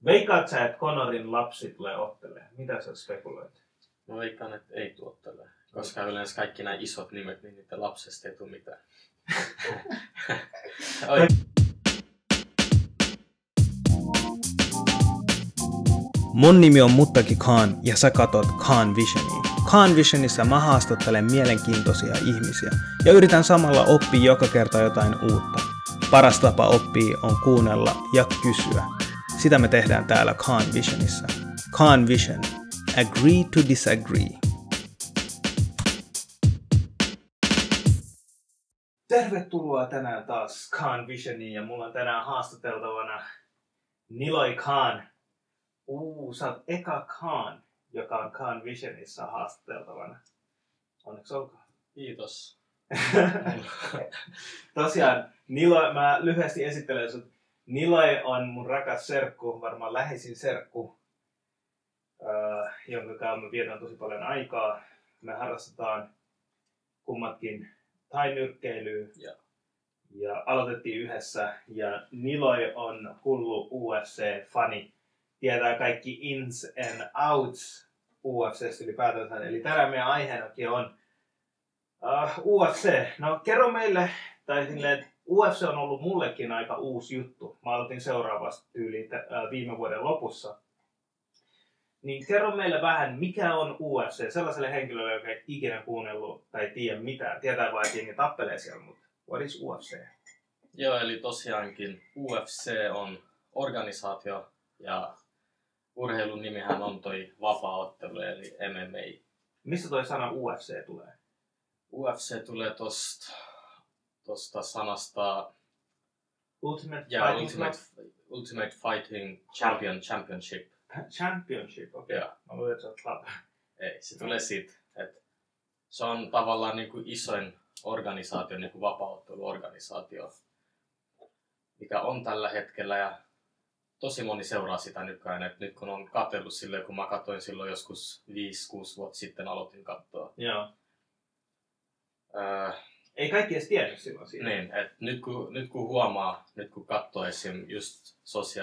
Veikkaat sä, että Conorin lapsi tulee ottelemaan? Mitä sä spekuloit? Mä veikkaan, että ei tuottele. Koska yleensä kaikki nämä isot nimet, niin niiden lapsesta ei tule mitään. Mun nimi on Muttaki Khan ja sä katot Khan Visionia. Khan Visionissa mä haastattelen mielenkiintoisia ihmisiä ja yritän samalla oppia joka kerta jotain uutta. Paras tapa oppia on kuunnella ja kysyä. Sitä me tehdään täällä Khan Visionissa. Khan Vision. Agree to disagree. Tervetuloa tänään taas Khan Visioniin ja mulla on tänään haastateltavana Niloy Khan. Sä oot eka Khan, joka on Khan Visionissa haastateltavana. Onneksi olkoon. Kiitos. Tosiaan, Niloy, mä lyhyesti esittelen sut. Niloy on mun rakas serkku, varmaan läheisin serkku, jonka kanssa mä vietän tosi paljon aikaa. Me harrastetaan kummatkin thai-nyrkkeilyä ja aloitettiin yhdessä. Ja Niloy on hullu UFC-fani. Tietää kaikki ins and outs UFC:stä ylipäätänsä. Eli tänään meidän aiheenakin on UFC. No kerro meille, tai silleen, UFC on ollut mullekin aika uusi juttu. Mä aloitin seuraavasta tyyliin viime vuoden lopussa. Niin kerro meille vähän, mikä on UFC sellaiselle henkilölle, joka ei ikinä kuunnellut tai tiedä mitään. Tietää vain, että jengi tappelee siellä, mutta what is UFC? Joo, eli tosiaankin UFC on organisaatio ja urheilun nimihän on toi vapaa-ottelu eli MMA. Mistä toi sana UFC tulee? UFC tulee tosta sanasta Ultimate Fighting Championship. Championship, okei. Okay. Mä luulen, että se on club. Ei, se tulee siitä, että se on tavallaan niin kuin isoin organisaatio, niin kuin vapaa-otteluorganisaatio, mikä on tällä hetkellä ja tosi moni seuraa sitä nykyään. Et nyt kun on katsellut silleen, kun mä katsoin silloin joskus 5-6 vuotta sitten aloitin katsoa. Joo. Ei kaikki edes tiedä silloin siitä. Niin, että nyt kun huomaa, nyt kun katsoo esim. Just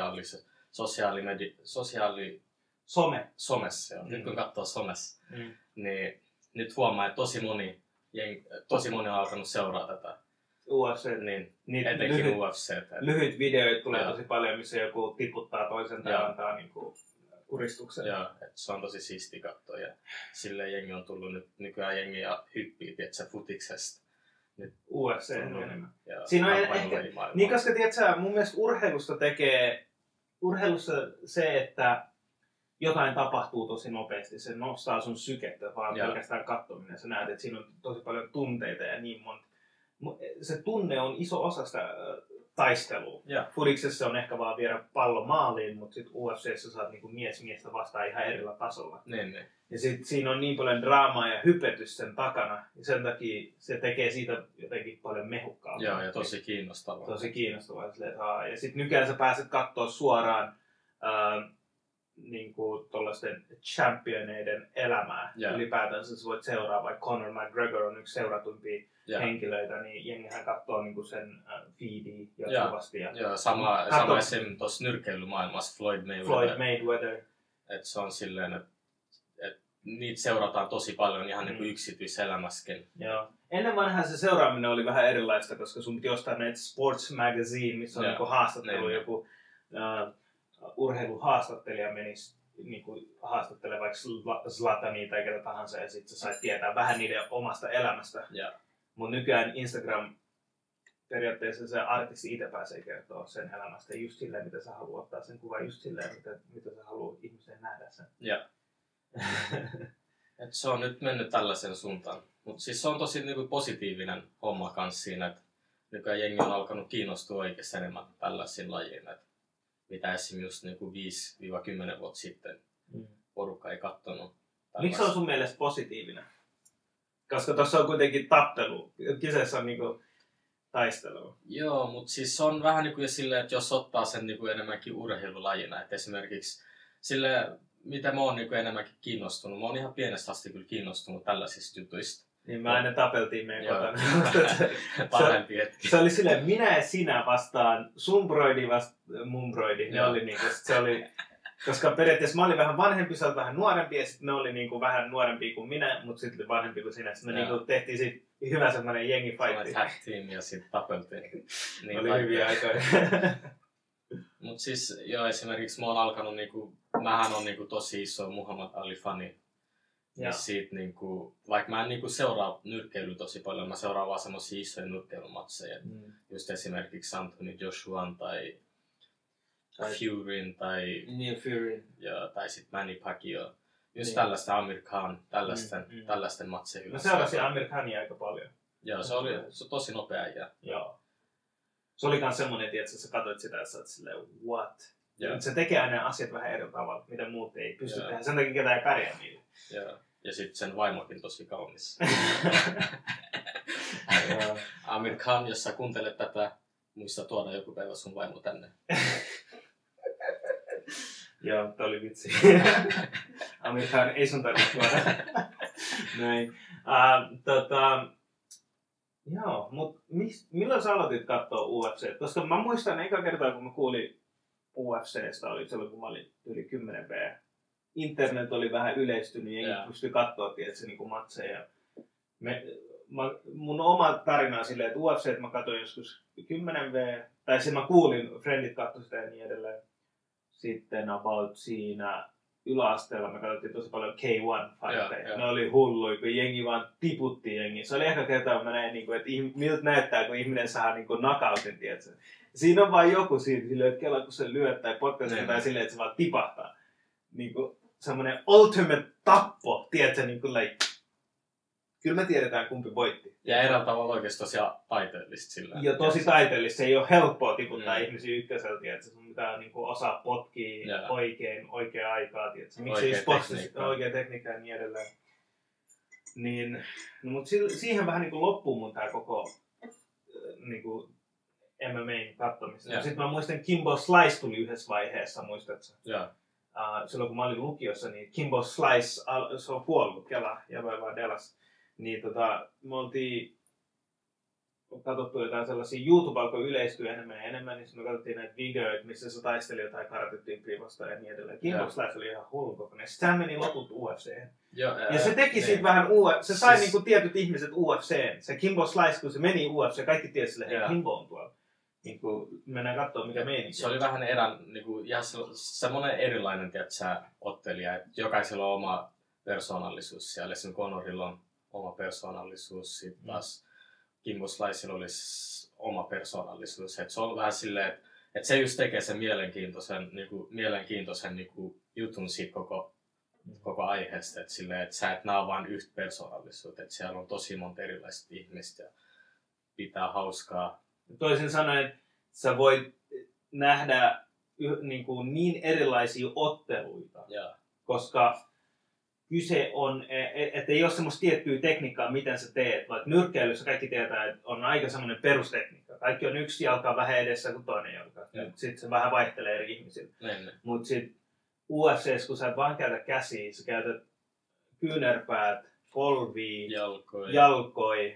somessa, nyt kun katsoo somessa, niin nyt huomaa, että tosi moni on alkanut seuraa tätä. UFC. Niin, etenkin UFC. Lyhyt videoita tulee tosi paljon, missä joku tiputtaa toisen tai antaa niinku kuristuksen. Joo, että se on tosi siisti katsoa ja silleen jengi on tullut nyt nykyään jengi ja hyppii, tietsä, futiksesta. Nyt UFC enemmän. Siinä on ehkä, niin koska tietsä, mun mielestä urheilussa se, että jotain tapahtuu tosi nopeasti, se nostaa sun sykettä vaan pelkästään katsominen. Sä näet, että siinä on tosi paljon tunteita ja niin monta. Se tunne on iso osa sitä taistelua. Fudiksessa on ehkä vaan viedä pallo maaliin, mutta sitten UFC:ssä saat niinku mies miestä vastaan ihan erillä tasolla. Niin. Ja sitten siinä on niin paljon draamaa ja hypetys sen takana, ja sen takia se tekee siitä jotenkin paljon mehukkaampaa. Joo, ja tosi kiinnostavaa. Tosi kiinnostavaa. Ja sitten nykyään sä pääset katsoa suoraan niinku tollaisten championeiden elämää. Ylipäätänsä sä voit seuraa, vaikka Conor McGregor on yksi seuratuimpia henkilöitä, niin jengihän katsoo niinku sen feedia jatkuvasti. Joo, sama esim. Tuossa nyrkkeilymaailmassa Floyd Mayweather. Et se on silleen, että niitä seurataan tosi paljon ihan niinku yksityiselämässäkin. Joo. Ennen vanhaan se seuraaminen oli vähän erilaista, koska sun piti ostaa näitä sports magazine, missä on niinku haastattelu, joku urheiluhaastattelija menisi niinku haastattele vaikka Zlatania tai ketä tahansa ja sit sä sait tietää vähän niiden omasta elämästä. Mut nykyään Instagram periaatteessa se artisti itse pääsee kertoa sen elämästä just silleen, mitä sä haluat ottaa sen kuvan, just silleen, mitä sä haluat ihmisen nähdä sen. Et se on nyt mennyt tällaisen suuntaan. Mut siis se on tosi niinku positiivinen homma kans siinä, että nykyään jengi on alkanut kiinnostua oikeassa enemmän tällaisiin lajiin. Mitä esimerkiksi just niinku 5-10 vuotta sitten porukka ei kattonut. Miksi se on sun mielestä positiivinen? Koska tuossa on kuitenkin tappelu. Kyseessä on niinku taistelu. Joo, mutta siis se on vähän niinku silleen, että jos ottaa sen niinku enemmänkin urheilulajina. Et esimerkiksi silleen, mitä mä oon niinku enemmänkin kiinnostunut. Mä oon ihan pienestä asti kyllä kiinnostunut tällaisista jutuista. Niin mä aina tapeltiin meidän kotona. Parempi hetki. Se oli silleen minä ja sinä vastaan sun broidi vasta mun broidi. Koska periaatteessa mä olin vähän vanhempi, sä olet vähän nuorempi ja sitten ne oli niinku vähän nuorempia kuin minä, mutta sitten vanhempi kuin sinä. Sitten me niinku tehtiin siitä hyvä semmoinen jengifightti. Tag team ja sitten tapeltiin. Niin oli hyviä aikoja. Mut siis joo, esimerkiksi mä oon alkanut niinku, mähän on niinku tosi iso Muhammad Ali-fani. Ja siitä niinku, vaikka mä en niinku seuraa nyrkkeilyä tosi paljon, mä seuraan vaan semmosia isoja nyrkkeilymatseja. Just esimerkiksi Anthony Joshuan tai Furyn tai tai sit Manny Pacquiao. Just tällaista Amir Khan, tällaisten matseja. Mä seurasin Amir Khania aika paljon. Joo, se oli tosi nopea ja. Joo. Se oli kans semmonen, että sä katsoit sitä ja sä oot silleen, what? Se tekee aina asiat vähän eri tavalla, mitä muut ei pysty tehdä. Sen takia ketään ei pärjää niille. Joo. Ja sitten sen vaimokin tosi kaunis. Amir Khan, jos sä kuuntelet tätä, muista tuoda joku päivä sun vaimo tänne. Joo, toi oli vitsi. Amir Khan ei sun tarvitse tuoda. Näin. Joo, mutta milloin sä aloitit katsoa UFC? Koska mä muistan eka kertaa, kun mä kuulin UFCstä, oli silloin, kun mä olin yli 10 V. Internet oli vähän yleistynyt ja ei pystyi katsoa niinku matseja. Mun oma tarina on silleen, että UFC mä katsoin joskus 10 V, tai sen mä kuulin, friendit katsoi sitä ja niin edelleen. Sitten about siinä yläasteella me katsottiin tosi paljon K1-fightteja. Ne oli hulluja, kun jengi vaan tiputti jengi. Se oli ehkä kertaa, kun mä näin, että miltä näyttää, kun ihminen saa knockoutin, tietsä. Siinä on vaan joku siinä, että kela kun se lyöt tai potkaisee tai silleen, että se vaan tipahtaa. Semmoinen ultimate tappo, tietsä, like. Kyllä me tiedetään, kumpi voitti. Ja eräällä tavalla oikeasti tosiaan taiteellista sillä. Ja tosi taiteellista. Se ei ole helppoa tiputtaa ihmisiä ykköseltä, tietsä. Sun pitää osaa potkia oikea aikaa, tietsä. Miksi ei sportista oikea tekniikka ja niin edelleen. Niin, no, mutta siihen vähän loppuu mun tää koko MMA katsomista. Sitten mä muistan, Kimbo Slice tuli yhdessä vaiheessa, muistatko? Silloin kun mä olin lukiossa, niin Kimbo Slice, se on kuollut, kela, ja vaan Delas. Niin me oltiin katsottu jotain sellaisia, YouTube alkoi yleistyä enemmän ja enemmän, niin me katsottiin näitä videoita, missä se taisteli jotain karatyyppiä vastaan ja niin edelleen. Kimbo Slice oli ihan hullu kokoinen. Sitten hän meni loput UFC:hen. Ja se teki siitä vähän se sai siis tietyt ihmiset UFC:hen. Se Kimbo Slice, kun se meni UFC, kaikki tiesi sille, hei Kimbo on tuolla. Mennään katsomaan, mikä meininki. Se oli vähän semmoinen erilainen, ottelija, että jokaisella on oma persoonallisuus siellä. Esimerkiksi Conorilla on oma persoonallisuus, sitten taas Kimbo Slicella olisi oma persoonallisuus. Et se on vähän silleen, että se just tekee sen mielenkiintoisen jutun siitä koko aiheesta. Että sä et näe vain yhtä persoonallisuutta, että siellä on tosi monta erilaista ihmistä ja pitää hauskaa. Toisin sanoen, sä voit nähdä niin erilaisia otteluita, koska kyse on, että ei ole semmoista tiettyä tekniikkaa, miten sä teet. Vaikka nyrkkeilyssä kaikki tietää, että on aika semmoinen perustekniikka. Kaikki on yksi jalka vähän edessä kuin toinen jalka. Sitten se vähän vaihtelee eri ihmisillä. Mutta sitten UFC:ssä, kun sä et vaan käytä käsiä, sä käytät kyynärpäät, polvia, jalkoja.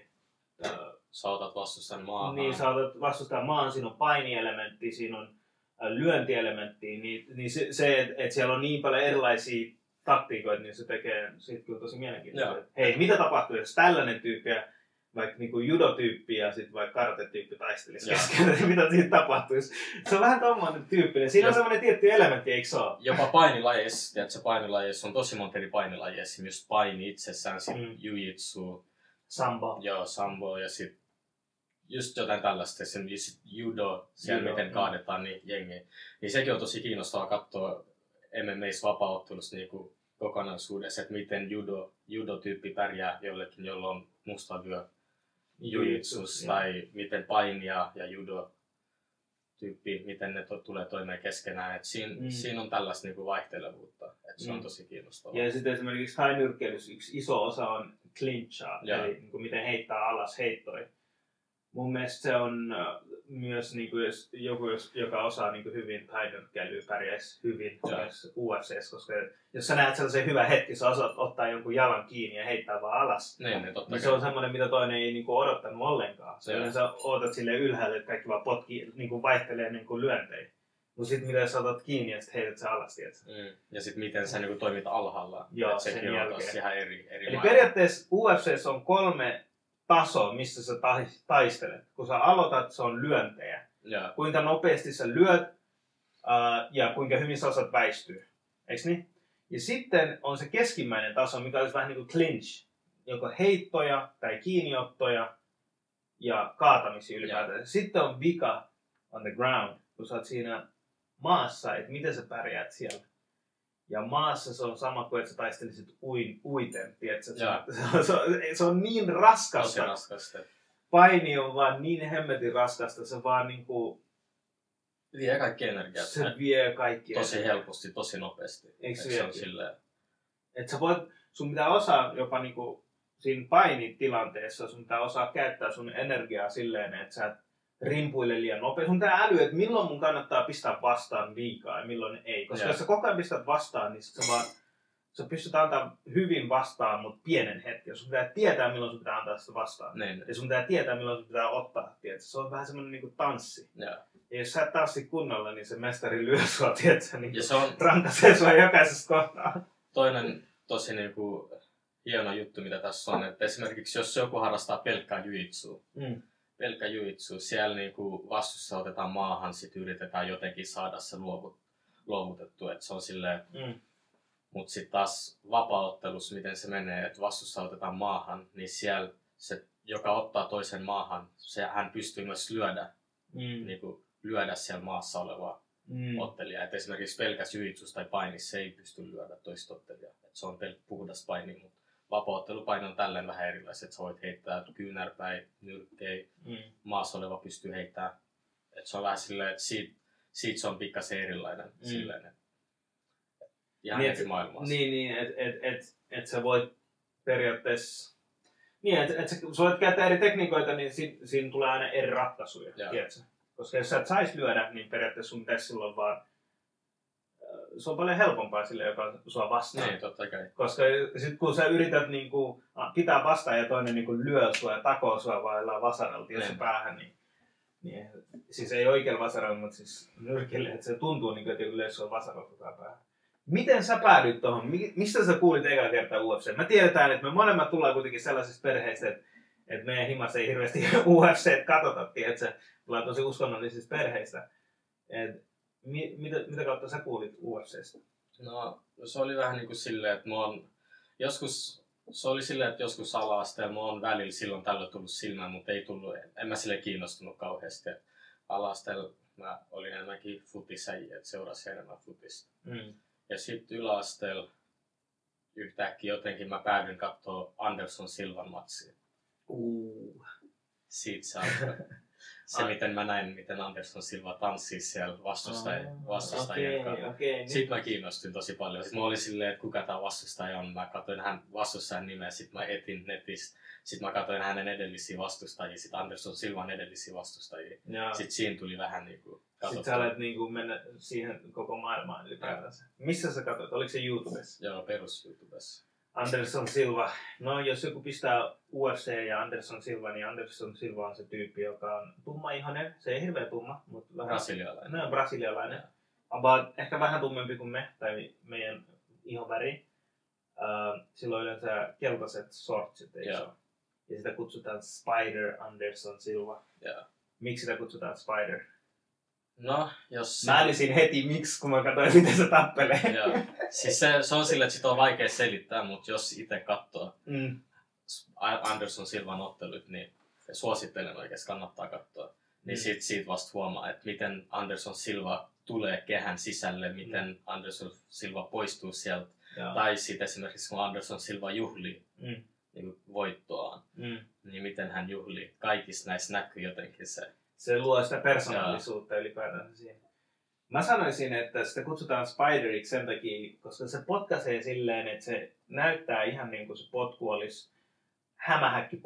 Sä otat vastustajan maahan. Niin, sä otat vastustajan maahan. Siinä on painielementti, siinä on lyöntielementti. Niin se, että siellä on niin paljon erilaisia taktiikoita, niin se tekee siitä kyllä tosi mielenkiintoista. Hei, mitä tapahtuu, jos tällainen tyyppi, vaikka judotyyppi ja sitten vaikka karate-tyyppi taistelisi keskenään, mitä siitä tapahtuisi. Se on vähän tommoinen tyyppinen. Siinä on semmoinen tietty elementti, eikö se ole? Jopa painilajeissa on tosi monta eri painilajeja. Esimerkiksi just paini itsessään, sitten jiu-jitsu, sambo. Joo, sambo ja sitten just jotain tällaista. Esimerkiksi judo, siellä miten kaadetaan niin jengiä. Niin sekin on tosi kiinnostavaa katsoa MMA:ssä vapaa-ottelussa kokonaisuudessa, että miten judo-tyyppi pärjää jollekin, jolla on musta vyö jiu-jitsussa, tai miten painia ja judo-tyyppi, miten ne tulee toimeen keskenään. Siinä on tällaista vaihtelevuutta, että se on tosi kiinnostavaa. Ja sitten esimerkiksi thai-nyrkkeilyssä yksi iso osa on clinchaa, eli miten heittää alas heittoja. Mun mielestä se on myös joku, joka osaa hyvin thai-nyrkkeilyä, pärjäisi hyvin myös UFC:ssä, koska jos sä näet sellaisen hyvän hetki, sä osaat ottaa jonkun jalan kiinni ja heittää vaan alas. Niin se on semmoinen, mitä toinen ei odottanut ollenkaan. Sä odotat silleen ylhäälle, että kaikki vaan potkii, vaihtelee lyöntejä. Mutta sitten miten sä otat kiinni ja sitten heität sä alas, tiedätkö? Ja sitten miten sä niinku toimit alhaalla. Joo, sekin sen on jälkeen. tossa ihan eri Eli maailma. periaatteessa UFC:ssä on 3 tasoa, missä sä taistelet. Kun sä aloitat, se on lyöntejä. Joo. Kuinka nopeasti sä lyöt ja kuinka hyvin sä osaat väistyä. Eiks niin? Ja sitten on se keskimmäinen taso, mikä olisi vähän niin kuin clinch. Joko heittoja tai kiinniottoja ja kaatamisia ylipäätään. Sitten on vika on the ground, kun sä oot siinä maassa, että miten sä pärjäät siellä. Ja maassa se on sama kuin, että sä taistelisit uiten, tiedätkö? Se on niin raskasta. Tosi raskasta. Paini on vaan niin hemmetin raskasta, se vaan niinku... Vie kaikki energiaa. Se vie kaikki tosi helposti, tosi nopeasti. Eikö se on silleen... Et sä voit, sun pitää osaa jopa niinku siinä painitilanteessa, sun pitää osaa käyttää sun energiaa silleen, että sä et rimpuile liian nopeasti. Sun pitää älyä, että milloin mun kannattaa pistää vastaan liikaa ja milloin ei. Koska jos sä koko ajan pistät vastaan, niin sä pystyt antaa hyvin vastaan, mutta pienen hetken. Sun pitää tietää, milloin sun pitää antaa sitä vastaan. Niin. Ja sun pitää tietää, milloin sun pitää ottaa. Tiedätkö? Se on vähän semmoinen niinku tanssi. Ja jos sä et tanssi kunnolla, niin se mestari lyö sua, tiedätkö? Niin se on... rankaisee sua jokaisessa kohtaa. Toinen tosi niinku hieno juttu, mitä tässä on, että esimerkiksi jos joku harrastaa pelkkää jujitsua, pelkkä jujitsu, siellä niinku vastuussa otetaan maahan, sit yritetään jotenkin saada se luovutettua, että se on silleen, mutta sitten taas vapaaottelussa, miten se menee, että vastuussa otetaan maahan, niin siellä se, joka ottaa toisen maahan, hän pystyy myös lyödä siellä maassa olevaa ottelijaa. Et esimerkiksi pelkäs jujitsussa tai painissa ei pysty lyödä toista ottelijaa, et se on puhdas paini, mutta vapaa-ottelupaino on tälleen vähän erilaiset, että sä voit heittää kyynärpäin, nyrkkei, maassa oleva pystyy heittämään. Et se on vähän silleen, että siitä se on pikkasen erilainen. Silleen, ihan niin, eri maailmassa. Niin, että sä voit periaatteessa... Niin, että sä voit käyttää eri tekniikoita, niin siinä tulee aina eri ratkaisuja, tiedätkö? Koska jos sä et sais lyödä, niin periaatteessa sun pitäisi silloin vaan... Se on paljon helpompaa sille, joka sua vastaan. Niin, totta kai. Koska sit kun sä yrität niinku pitää vastaan ja toinen niinku lyö sua ja takoo sua vaan vasaralta ja se päähän, niin siis ei oikealla vasaralla, mutta siis nyrkille, että se tuntuu niinku, että joku lyö sua vasaralta päähän. Miten sä päädyit tohon? Mistä sä kuulit eka kertaa UFC? Mä tiedetään, että me molemmat tullaan kuitenkin sellaisista perheistä, että meidän himassa ei hirveästi UFC katsota, tiedätkö? Tullaan tosi uskonnollisista perheistä. Mitä kautta sä kuulit UFC:stä? No se oli vähän niin kuin silleen, että joskus ala-asteella mä oon välillä silloin tällöin tullut silmään, mutta ei tullut, en mä sille kiinnostunut kauheasti. Ala-asteella mä olin enemmänkin futisäjiä, että seurasin enemmän futista. Ja sitten yläasteella yhtäkkiä jotenkin mä päädyin katsoa Anderson Silvan matsia. Siitä se alkoi. Miten mä näin, miten Anderson Silva tanssii siellä vastustajien kanssa. Okay, sitten mä kiinnostuin tosi paljon. Sitten mä olin silleen, että kuka tää vastustaja on. Mä katsoin hän vastustajan nimeä, sitten mä etin netistä. Sitten mä katsoin hänen edellisiä vastustajia, sitten Anderson Silvan edellisiä vastustajia. Sitten siinä tuli vähän niinku katsottua. Sitten sä alet niinku mennä siihen koko maailmaan ylipäätänsä. Missä sä katsoit? Oliko se YouTubessa? Joo, perus YouTubessa. Anderson Silva. No jos joku pistää UFC ja Anderson Silva, niin Anderson Silva on se tyyppi, joka on tummaihoinen. Se ei hirveä tumma, mutta vähän... Brasilialainen. No, brasilialainen. Ehkä vähän tummempi kuin me, tai meidän ihonväri. Sillä on yleensä keltaiset shortsit, eikö se ole? Ja sitä kutsutaan Spider Anderson Silva. Yeah. Miksi sitä kutsutaan Spider? No, jos... Mä älysin heti miksi, kun mä katsoin, miten se tappelee. Joo. Siis se on sillä, että sitä on vaikea selittää, mutta jos itse katsoo Anderson Silvan ottelut, niin suosittelen oikeasti, kannattaa katsoa. Niin siitä vasta huomaa, että miten Anderson Silva tulee kehän sisälle, miten Anderson Silva poistuu sieltä. Tai sitten esimerkiksi kun Anderson Silva juhlii niin voittoaan, niin miten hän juhlii. Kaikissa näissä näkyy jotenkin se. Se luo sitä persoonallisuutta ylipäätään siihen. Mä sanoisin, että sitä kutsutaan Spideriksi sen takia, koska se potkaisee silleen, että se näyttää ihan niin kuin se potku olisi hämähäkki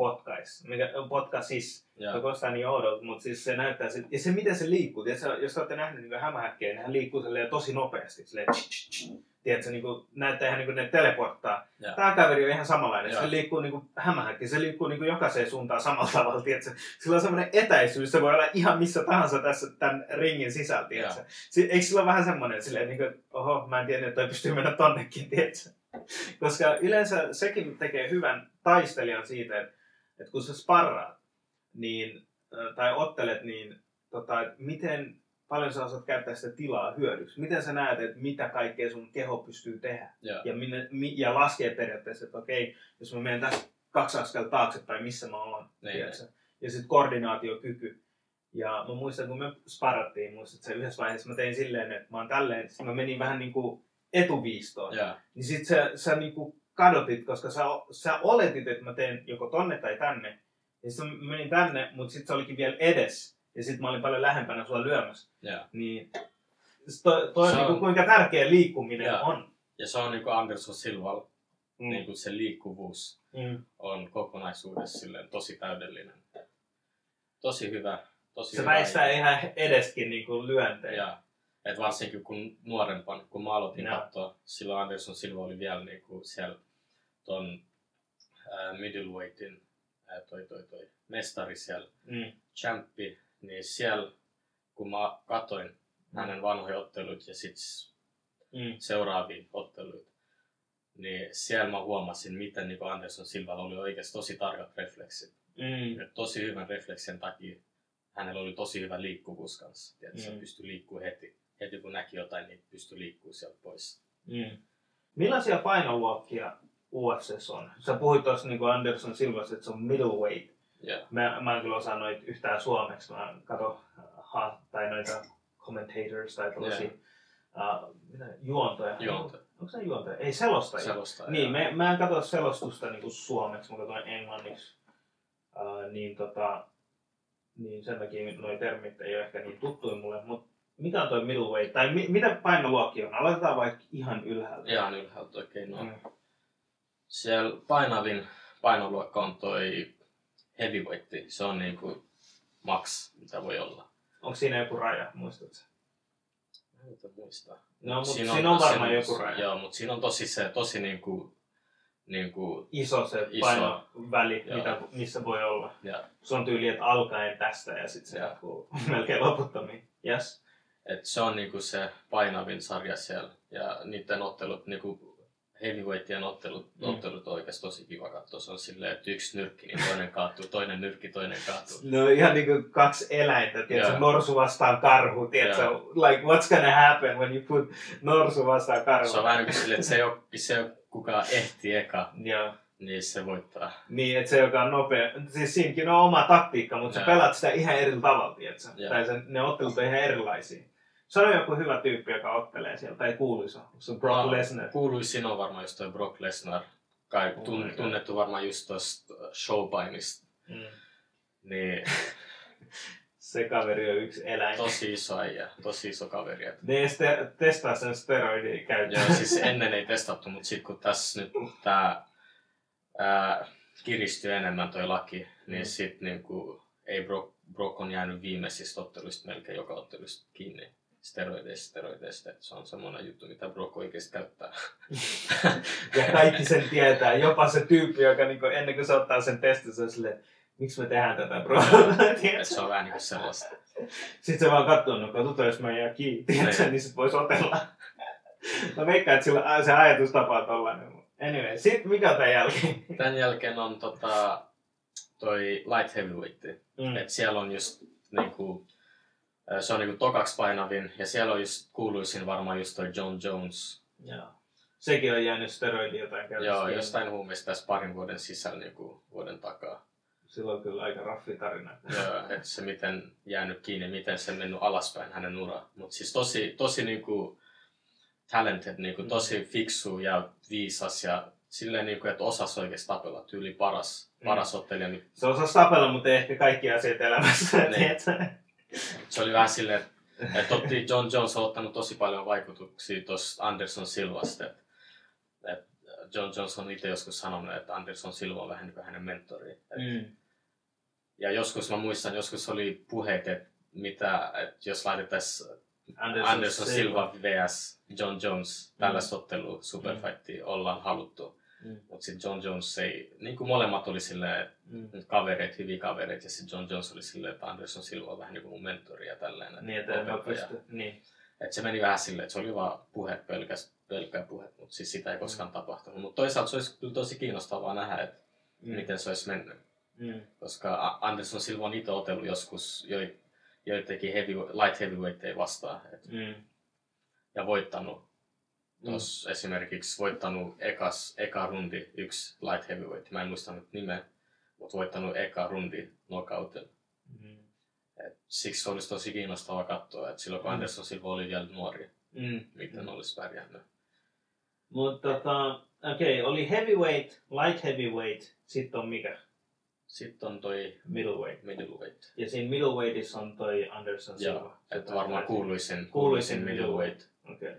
potkaisis. Se kuulostaa niin oudolta, mutta siis se näyttää, ja se miten se liikkuu, tiedätkö, jos olette nähnyt niin hämähäkkiä, niin hän liikkuu tosi nopeasti, silleen tiedätkö, niin kuin, näyttää ihan niin kuin ne teleporttaa. Tämä kaveri on ihan samanlainen, se liikkuu niin kuin hämähäkki, se liikkuu niin kuin jokaiseen suuntaan samalla tavalla, tiedätkö. Sillä on semmoinen etäisyys, se voi olla ihan missä tahansa tässä tämän ringin sisällä, tiedätkö. Eikö sillä ole vähän semmoinen, silleen, niin kuin, oho, mä en tiedä, että toi pystyy mennä tonnekin, tiedätkö. Koska yleensä sekin tekee hyvän taistelijan siitä, että kun sä sparraat, niin, tai ottelet, niin miten paljon sä osaat käyttää sitä tilaa hyödyksi. Miten sä näet, että mitä kaikkea sun keho pystyy tehdä. Ja laskee periaatteessa, että okei, jos mä menen tässä 2 askelta taaksepäin, missä mä oon. Ja sitten koordinaatiokyky. Ja mä muistan, kun me sparrattiin, että se yhdessä vaiheessa mä tein silleen, että mä oon tälleen, mä menin vähän niin kuin etuviistoon. Niin sit sä niin kuin kadotit, koska sä oletit, että mä teen joko tonne tai tänne. Ja sitten mä menin tänne, mutta sitten se olikin vielä edes. Ja sitten mä olin paljon lähempänä sua lyömässä. Niin toi on niinku, kuinka tärkeä liikkuminen on. Ja se on niinku Anderson Silvalla. Niinku se liikkuvuus on kokonaisuudessa silleen tosi täydellinen. Tosi hyvä. Se väistää ihan edeskin niinku lyöntejä. Et varsinkin kun nuorempana, kun mä aloitin katsoa, silloin Anderson Silva oli vielä niinku siellä ton middleweightin toi mestari siellä, champpi, niin siellä kun mä katoin hänen vanhoja otteluita ja sit seuraavia otteluita, niin siellä mä huomasin, miten niin Anderson Silvalla oli oikeasti tosi tarkat refleksit. Tosi hyvän refleksien takia hänellä oli tosi hyvä liikkuvuus kanssa. Se pystyi liikkumaan heti kun näki jotain, niin pystyi liikkumaan sieltä pois. Millaisia painoluokkia UFC:ssä on? Sä puhuit tuossa niin Anderson Silvassa, että se on middleweight. Mä en kyllä osaa noita yhtään suomeksi. Mä katson tai noita commentators tai tällaisia juontoja. Onko se juontoja? Ei, selostajia. Niin, mä en katso selostusta niin kuin suomeksi, mä katson englanniksi. Niin sen takia nuo termit ei ole ehkä niin tuttuja mulle. Mutta mikä on toi middleweight? Tai mitä painoluokkia on? Aloitetaan vaikka ihan ylhäältä. Ihan ylhäältä oikein. Siellä painavin painoluokka on toi heavyweight. Se on niinku max, mitä voi olla. Onko siinä joku raja, muistatko? En muista. No, mutta siinä on varmaan joku raja. Joo, mutta siinä on tosi niinku iso se painoväli, missä voi olla. Se on tyyli, että alkaen tästä ja sitten se jatkuu melkein loputtomiin. Yes. Et se on niinku se painavin sarja siellä. Ja niiden ottelut, niinku heavyweighttien ottelut on oikeasti tosi kiva katsoa. Se on silleen, että yksi nyrkki, niin toinen kaatuu, toinen nyrkki, toinen kaatuu. No ihan niinku 2 eläintä, tiedätkö, norsu vastaan karhu, tiedätkö, like what's gonna happen when you put norsu vastaan karhu. Se on vähän niin kuin silleen, että se kuka ehti eka, niin se voittaa. Niin, että se joka on nopea, siis siinäkin on oma taktiikka, mutta sä pelaat sitä ihan eri tavalla, tiedätkö, tai ne ottelut on ihan erilaisia. Sano joku hyvä tyyppi, joka ottelee siellä, tai kuuluisa. Se on Brock Lesnar. Kuuluisin on varmaan just toi Brock Lesnar. Kai tunnettu varmaan just tosta showpainista. Niin. Se kaveri on yksi eläin. Tosi iso äijä, tosi iso kaveri. Ne ei testaa sen steroidia käyttöön. Joo, siis ennen ei testattu, mutta sitten kun tässä nyt tää kiristyy enemmän toi laki, niin sit niinku ei Brock on jäänyt viimeisistä otteluista melkein joka ottelusta kiinni. Steroideista, että se on semmoinen juttu, mitä Brock oikeasti käyttää. Ja kaikki sen tietää, jopa se tyyppi, joka niinku ennen kuin se ottaa sen testin, se on silleen, miksi me tehdään tätä, bro? Se on vähän niinku sellaista. Sitten se vaan katsoo, no katsotaan, jos mä jää kiinni, niin sit vois otella. Mä veikkaan, että sillä se ajatustapa on tollainen. Anyway, sit mikä on tän jälkeen? Tän jälkeen on toi light heavyweight. Et siellä on just niinku se on niinku tokaksi painavin ja siellä on just kuuluisin varmaan just toi John Jones. Joo. Sekin on jäänyt steroidia jotain käytössä. Joo, jostain huumeista tässä parin vuoden sisällä niinku vuoden takaa. Sillä on kyllä aika raffi tarina. Joo, että se miten jäänyt kiinni, miten se mennyt alaspäin hänen ura. Mutta siis tosi niinku talented, niinku tosi fiksu ja viisas ja silleen niinku, että osasi oikeesti tapella, tyyli paras ottelija. Se osasi tapella, mutta ei ehkä kaikki asiat elämässä. Se oli vähän silleen, että John Jones on ottanut tosi paljon vaikutuksia tuosta Anderson Silvasta. John Jones on itse joskus sanonut, että Anderson Silva on vähän niin kuin hänen mentori. Ja joskus mä muistan, joskus oli puheet, että jos laitettaisiin Anderson Silva vs John Jones tällä otteluun superfightiin ollaan haluttu. Mutta sitten John Jones ei, niin kuin molemmat oli silleen, hyviä kavereita, ja sitten John Jones oli silleen, että Anderson Silva on vähän niin kuin mun mentori ja tällainen. Niin, että en mä pysty. Niin. Et se meni vähän silleen, että se oli vaan pelkkää puhe, mutta siis sitä ei koskaan tapahtunut. Mutta toisaalta se olisi kyllä tosi kiinnostavaa nähdä, että miten se olisi mennyt. Koska Anderson Silva on itse otellut joskus joitakin light heavyweightteja vastaan. Ja voittanut. Esimerkiksi voittanut eka rundi yksi light heavyweight. Mä en muista nyt nimeä, mutta voittanut eka rundi knockoutin. Siksi olisi tosi kiinnostavaa katsoa, että silloin kun Anderson Silva oli vielä nuori, miten olisi pärjännyt. Mutta okei, oli heavyweight, light heavyweight, sitten on mikä? Sitten on toi middleweight. Ja siinä middleweightissa on toi Anderson Silva. Joo, että varmaan kuuluisin middleweight. Okay.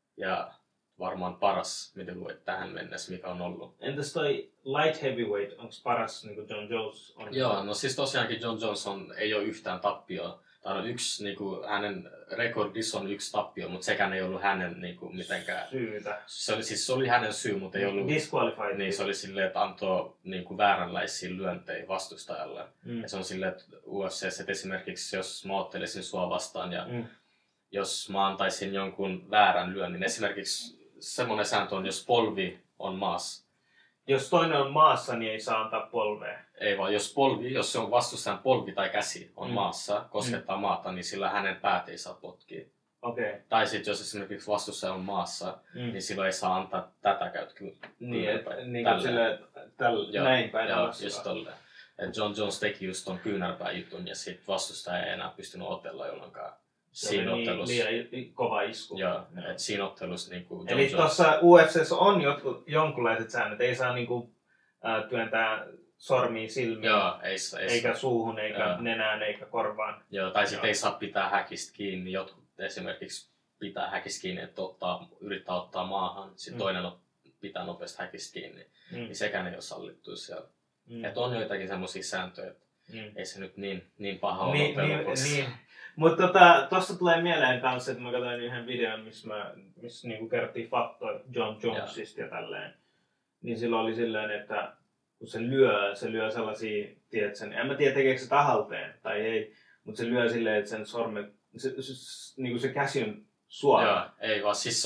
Ja varmaan paras middleweight tähän mennessä, mikä on ollut. Entäs toi light heavyweight, onko paras niin kuin John Jones on? Joo, no siis tosiaankin John Jones ei ole yhtään tappioa. Tai on yksi, niin kuin, hänen rekordissa on 1 tappio, mutta sekään ei ollut hänen niin kuin, mitenkään syytä. Se oli hänen syy, mutta ei ollut disqualified. Niin, se oli silleen, että antoi niin kuin, vääränlaisia lyöntejä vastustajalle. Ja se on silleen, että UFC:ssä, että esimerkiksi jos mä ottelisin sua vastaan ja jos mä antaisin jonkun väärän lyönnin, esimerkiksi semmoinen sääntö on, jos polvi on maassa. Jos toinen on maassa, niin ei saa antaa polvea. Ei vaan, jos se on vastustajan polvi tai käsi on maassa, koskettaa maata, niin sillä hänen päät ei saa potkia. Okay. Tai sitten jos esimerkiksi vastustaja on maassa, niin silloin ei saa antaa tätä käyttöä. Niin kuin silleen, näin päin. Joo, just tolleen. John Jones teki just ton kyynärpää jutun ja sitten vastustaja ei enää pystynyt otella jolloinkaan. Siinä ottelussa. Liian kova isku. Joo, että siinä ottelussa niinku eli tuossa UFC:ssä on jonkunlaiset säännöt, ei saa niinku työntää sormia silmiin. Joo, eikä suuhun, eikä nenään, eikä korvaan. Joo, tai sitten ei saa pitää häkistä kiinni. Jotkut esimerkiksi pitää häkistä kiinni, että yrittää ottaa maahan. Sitten toinen pitää nopeasti häkistä kiinni. Niin sekään ei ole sallittu siellä. Että on joitakin semmoisia sääntöjä, että ei se nyt niin paha ole niin. Mutta tosta tulee mieleen kanssa, että mä katsoin yhden videon, missä niinku kerrottiin faktoja John Jonesista ja tälleen. Niin silloin oli silleen, että kun se lyö sellaisia, tiedätkö, en mä tiedä tekeekö se tahalteen tai ei, mutta se lyö silleen, että sen sormet, niinku se käsi on suora. Joo, ei vaan, siis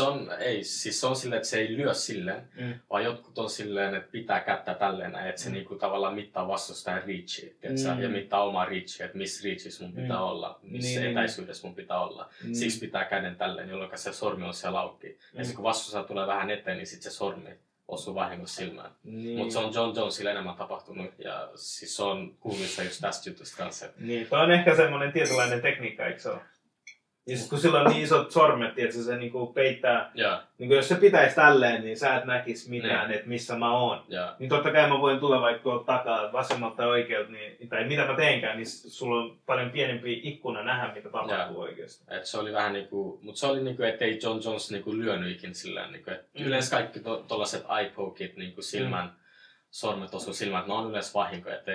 se on silleen, että se ei lyö silleen, vaan jotkut on silleen, että pitää kättä tälleen, että se niinku tavallaan mittaa vastustajan reachia, ja mittaa omaa reachia, että missä reachissä mun pitää olla, missä etäisyydessä mun pitää olla. Siksi pitää käden tälleen, jolloin se sormi on siellä auki. Ja sitten kun vastustaja tulee vähän eteen, niin sitten se sormi osuu vahingossa silmään. Mutta se on John Jonesille enemmän tapahtunut, ja siis se on kuuluisa just tästä jutusta kanssa. Niin, toi on ehkä semmoinen tietynlainen tekniikka, eikö se ole? Ja sit kun sillä on niin isot sormet, että se niinku peittää, niinku jos se pitäisi tälleen, niin sä et näkis mitään, että missä mä oon. Niin totta kai mä voin tulla vaikka tuolta takaa, vasemmalta tai oikealta, tai mitä mä teenkään, niin sulla on paljon pienempi ikkuna nähdä, mitä tapahtuu oikeasti. Et se oli vähän niinku, mutta se oli niinku, ettei John Jones niinku lyönyt ikin silleen, niinku, yleensä kaikki tollaset eye pokeit, niinku silmän, sormet osuu silmään, että ne on yleensä vahinko, että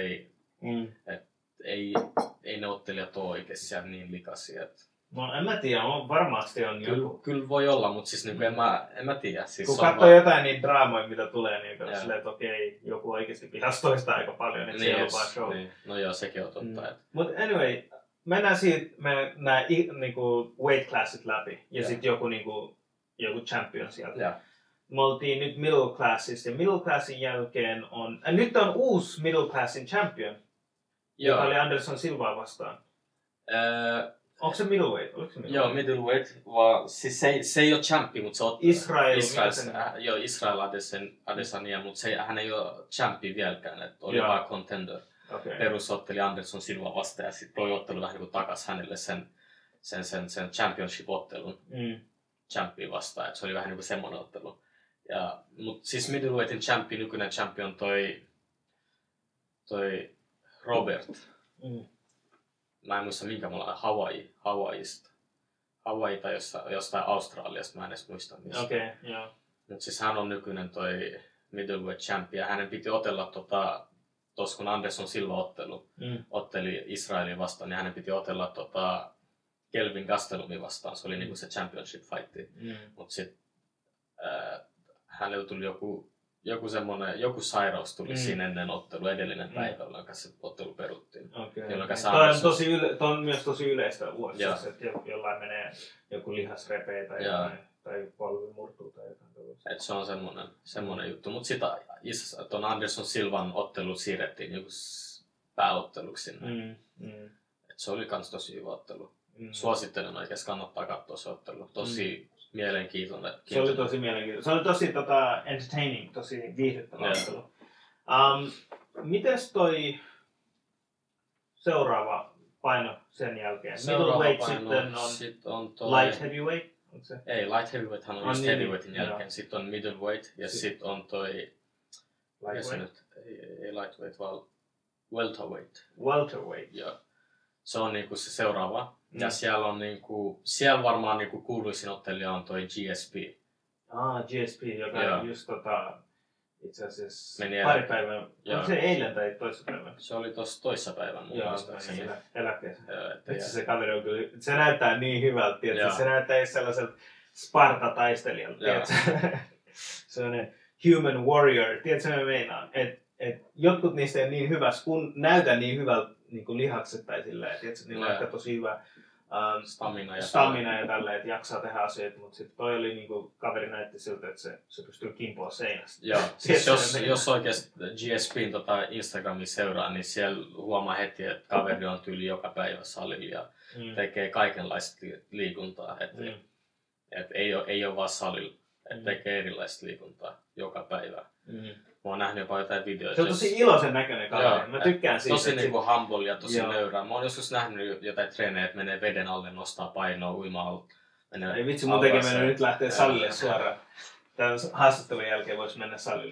ei ne ottelijat ole oikeasti siellä niin likaisia. No en mä tiedä, varmasti on joku. Kyllä voi olla, mutta siis niinku en mä tiedä. Siis kun katsoo jotain niitä draamoja, mitä tulee, niin silleen, että okei, joku oikeasti pitäisi toistaa aika paljon, että se on vaan show. Niin. No joo, sekin on totta. Mutta anyway, mennään siitä nämä niinku weight classit läpi ja sitten joku champion sieltä. Me oltiin nyt middle classissa ja middle classin jälkeen on... nyt on uusi middle classin champion, joka oli Anderson Silvaa vastaan. Onko se middleweight? Joo, middleweight. Siis se ei ole champi, mutta se on Israel Adesanya, mutta hän ei ole champi vieläkään. Et oli vaan contender. Okay. Perusotteli Anderson Silva vastaan ja sitten toi ottelu vähän niin takas hänelle sen championship-ottelun champion vastaan. Et se oli vähän niin kuin semmoinen ottelu. Mutta siis middleweightin nykyinen champion toi Robert. Mä en muista minkä mulla on Hawaii tai jostain Australiasta, mä en edes muista mistä. Okei, joo. Mut siis hän on nykyinen toi middleweight champion. Hänen piti otella tuossa kun Anderson Silva otteli Israelin vastaan, niin hänen piti otella Kelvin Gastelumi vastaan. Se oli niinku se championship fight. Mutta sitten hänelle tuli joku sairaus tuli siinä ennen ottelua, edellinen päivä, jolloin se ottelu peruttiin. Tämä on myös tosi yleistä UFC:ssä, että jollain menee joku lihas repee tai polvi murtuu tai jotain tällaista. Et se on semmoinen juttu. Mutta sitten tuon Anderson Silvan ottelu siirrettiin joku pääotteluksi sinne. Et se oli kans tosi hyvä ottelu. Suosittelen oikeasti, kannattaa katsoa se ottelu. Tosi mielenkiintoinen. Se oli tosi mielenkiintoinen. Se oli tosi entertaining, tosi viihdyttävä ottelu. Mites toi seuraava paino sen jälkeen? Middleweight sitten on light heavyweight? Ei, light heavyweight on just heavyweightin jälkeen. Sitten on middleweight ja sitten on toi... Lightweight? Ei lightweight, vaan welterweight. Welterweight. Joo. Se on niinku se seuraava. Ja siellä on siellä varmaan niinku kuuluisin ottelija on toi GSP. GSP, joka just itse asiassa pari päivää. Onko se eilen tai toissapäivänä? Se oli toissapäivän mun muistaakseni. Eläkkeessä. Itse se kaveri on kyllä, se näyttää niin hyvältä, tiedätkö? Se näyttää sellaiselta Sparta-taistelijalta, tiedätkö? Sellainen human warrior, tiedätkö mitä meinaan? Et jotkut niistä ei niin hyvässä, kun näytä niin hyvältä niin lihakset tai silleen, että niillä on ehkä tosi hyvä stamina ja tälleen, että jaksaa tehdä asioita, mutta sitten toi oli niinku, kaveri näytti siltä, että se pystyy kimpoa seinästä. Joo, siis jos oikeasti GSP:n Instagramissa seuraa, niin siellä huomaa heti, että kaveri on tyyli joka päivä salilla ja tekee kaikenlaista liikuntaa. Et ei ole vaan salilla, että tekee erilaista liikuntaa joka päivä. Mä oon nähnyt jopa jotain videoita. Se on tosi iloisen näköinen kaveri. Mä tykkään siitä. Tosi niinku humble ja tosi nöyrä. Mä oon joskus nähnyt jotain treenejä, että menee veden alle, nostaa painoa, uimaa. Ei vitsi, mun tekee mennä nyt lähteä salille suoraan. Tämän haastattelun jälkeen voisi mennä salille.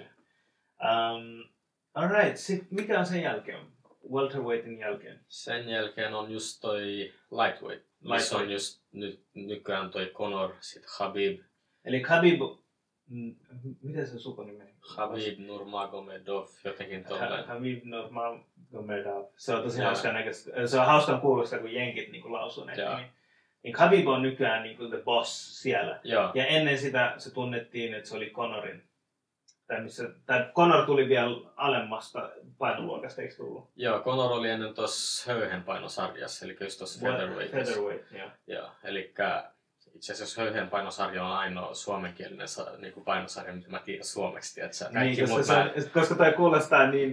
Alright, sit mikä on sen jälkeen? Welterweightin jälkeen? Sen jälkeen on just toi lightweight. Missä on just nykyään toi Conor, sit Khabib. Eli Khabib, miten se sukunimi meni? Khabib Nurmagomedov, jotenkin tolleen. Khabib Nurmagomedov. Se on tosi hauskan näköistä. Se on hauskan kuulosta, kun jenkit niinku lausuu näitä. Niin Khabib on nykyään niinku the boss siellä. Joo. Ja ennen sitä se tunnettiin, että se oli Conorin. Tai Conor tuli vielä alemmasta painoluokasta, eikö tullut? Joo, Conor oli ennen tuossa höyhenpainosarjassa, eli just tuossa featherweightissa. Featherweight, joo. Joo, elikkä itse asiassa höyhenpainosarja on ainoa suomenkielinen niinku painosarja, mitä mä tiedän suomeksi, tiedätkö? Kaikki niin, koska toi kuulostaa niin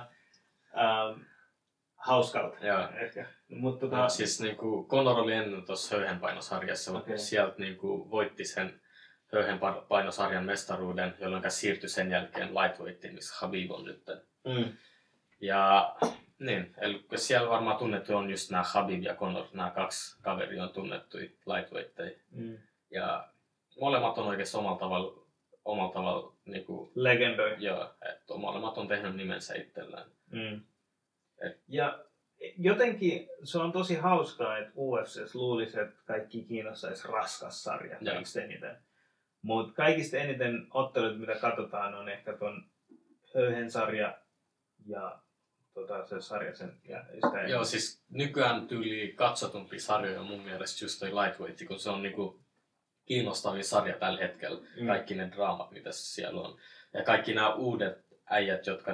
hauskalta. Joo. Ehkä. No, siis niinku Conor oli ennen tuossa höyhenpainosarjassa, mutta sieltä niinku voitti sen höyhenpainosarjan mestaruuden, jolloin siirtyi sen jälkeen lightweightiin, missä Khabib on nyt. Ja niin, eli siellä varmaan tunnettu on just nämä Khabib ja Conor, nämä kaksi kaveria on tunnettuja lightweightteja. Ja molemmat on oikeasti omalla tavalla niinku legendoi. Joo, että molemmat on tehnyt nimensä itsellään. Ja jotenkin se on tosi hauskaa, että UFC:ssä luulisi, että kaikki kiinnostaisi raskas sarja kaikista eniten. Mutta kaikista eniten ottelut, mitä katsotaan, on ehkä ton höyhensarja ja se sarja sen. Joo, siis nykyään tyyli katsotumpi sarjoja mun mielestä just toi lightweight, kun se on niinku kiinnostavin sarja tällä hetkellä. Kaikki ne draamat, mitä siellä on. Ja kaikki nämä uudet äijät, jotka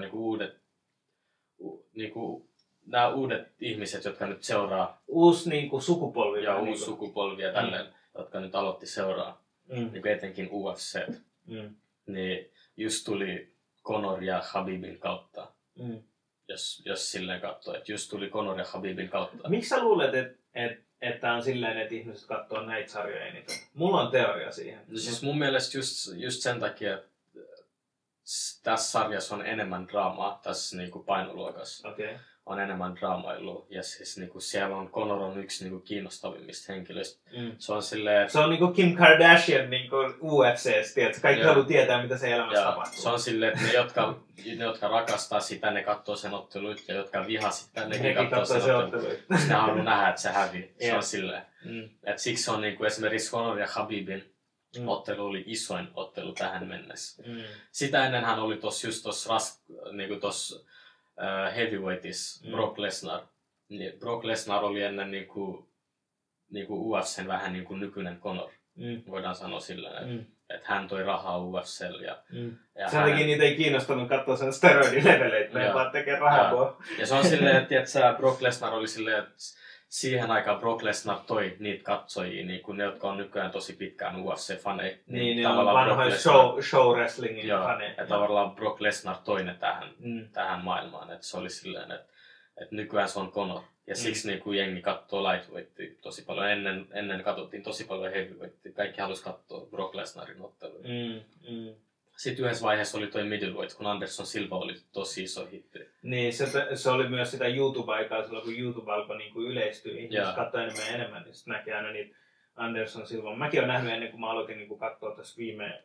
nämä uudet ihmiset, jotka nyt seuraa. Uusi sukupolvi. Ja uusi sukupolvi ja tälleen, jotka nyt aloitti seuraa. Niin etenkin UFC. Niin just tuli Conor ja Khabibin kautta. Jos silleen katsoo, että just tuli Conor ja Khabibin kautta. Miksi sä luulet, että on silleen, että ihmiset katsoo näitä sarjoja eniten? Mulla on teoria siihen. No siis mun mielestä just sen takia, että tässä sarjassa on enemmän draamaa, tässä niinku painoluokassa. On enemmän draamailua. Ja siis niinku siellä on Conor on yksi niinku kiinnostavimmista henkilöistä. Se on silleen... Se on niinku Kim Kardashian niinku UFC:stä, tiedätkö? Kaikki haluaa tietää, mitä se elämässä tapahtuu. Se on silleen, että ne, jotka rakastaa sitä, ne katsoo sen otteluita, ja jotka vihaa sitä, nekin katsoo sen otteluita. Ne haluaa nähdä, että se hävii. Se on silleen. Et siksi on niinku esimerkiksi Conor ja Khabibin ottelu oli isoin ottelu ottelu tähän mennessä. Sitä ennen hän oli niinku tossa heavyweightissa Brock Lesnar. Niin Brock Lesnar oli ennen niinku UFCn vähän niinku nykyinen Conor. Voidaan sanoa silleen, että hän toi rahaa UFC:lle. Ja sen takia niitä ei kiinnostanut katsoa sen steroidileveleitä, ne vaan tekee rahaa. Ja se on silleen, että Brock Lesnar oli silleen, että siihen aikaan Brock Lesnar toi niitä katsojia, niin kuin ne, jotka on nykyään tosi pitkään UFC-faneja. Niin on vanhoja show wrestlingin faneja. Ja tavallaan Brock Lesnar toi ne tähän maailmaan. Että se oli silleen, että nykyään se on Conor. Ja siksi niin kuin jengi katsoo lightweightia tosi paljon. Ennen katsottiin tosi paljon heavyweightia. Kaikki halusi katsoa Brock Lesnarin otteluja. Sitten yhdessä vaiheessa oli toi middleweight, kun Anderson Silva oli tosi iso hitti. Niin, se oli myös sitä YouTube-aikaa silloin, kun YouTube alkoi niin kuin yleistyä. Ihmiset katsoi enemmän, niin sitten näkee aina niitä Anderson Silva. Mäkin olen nähnyt ennen kuin mä aloitin niin kuin katsoa tässä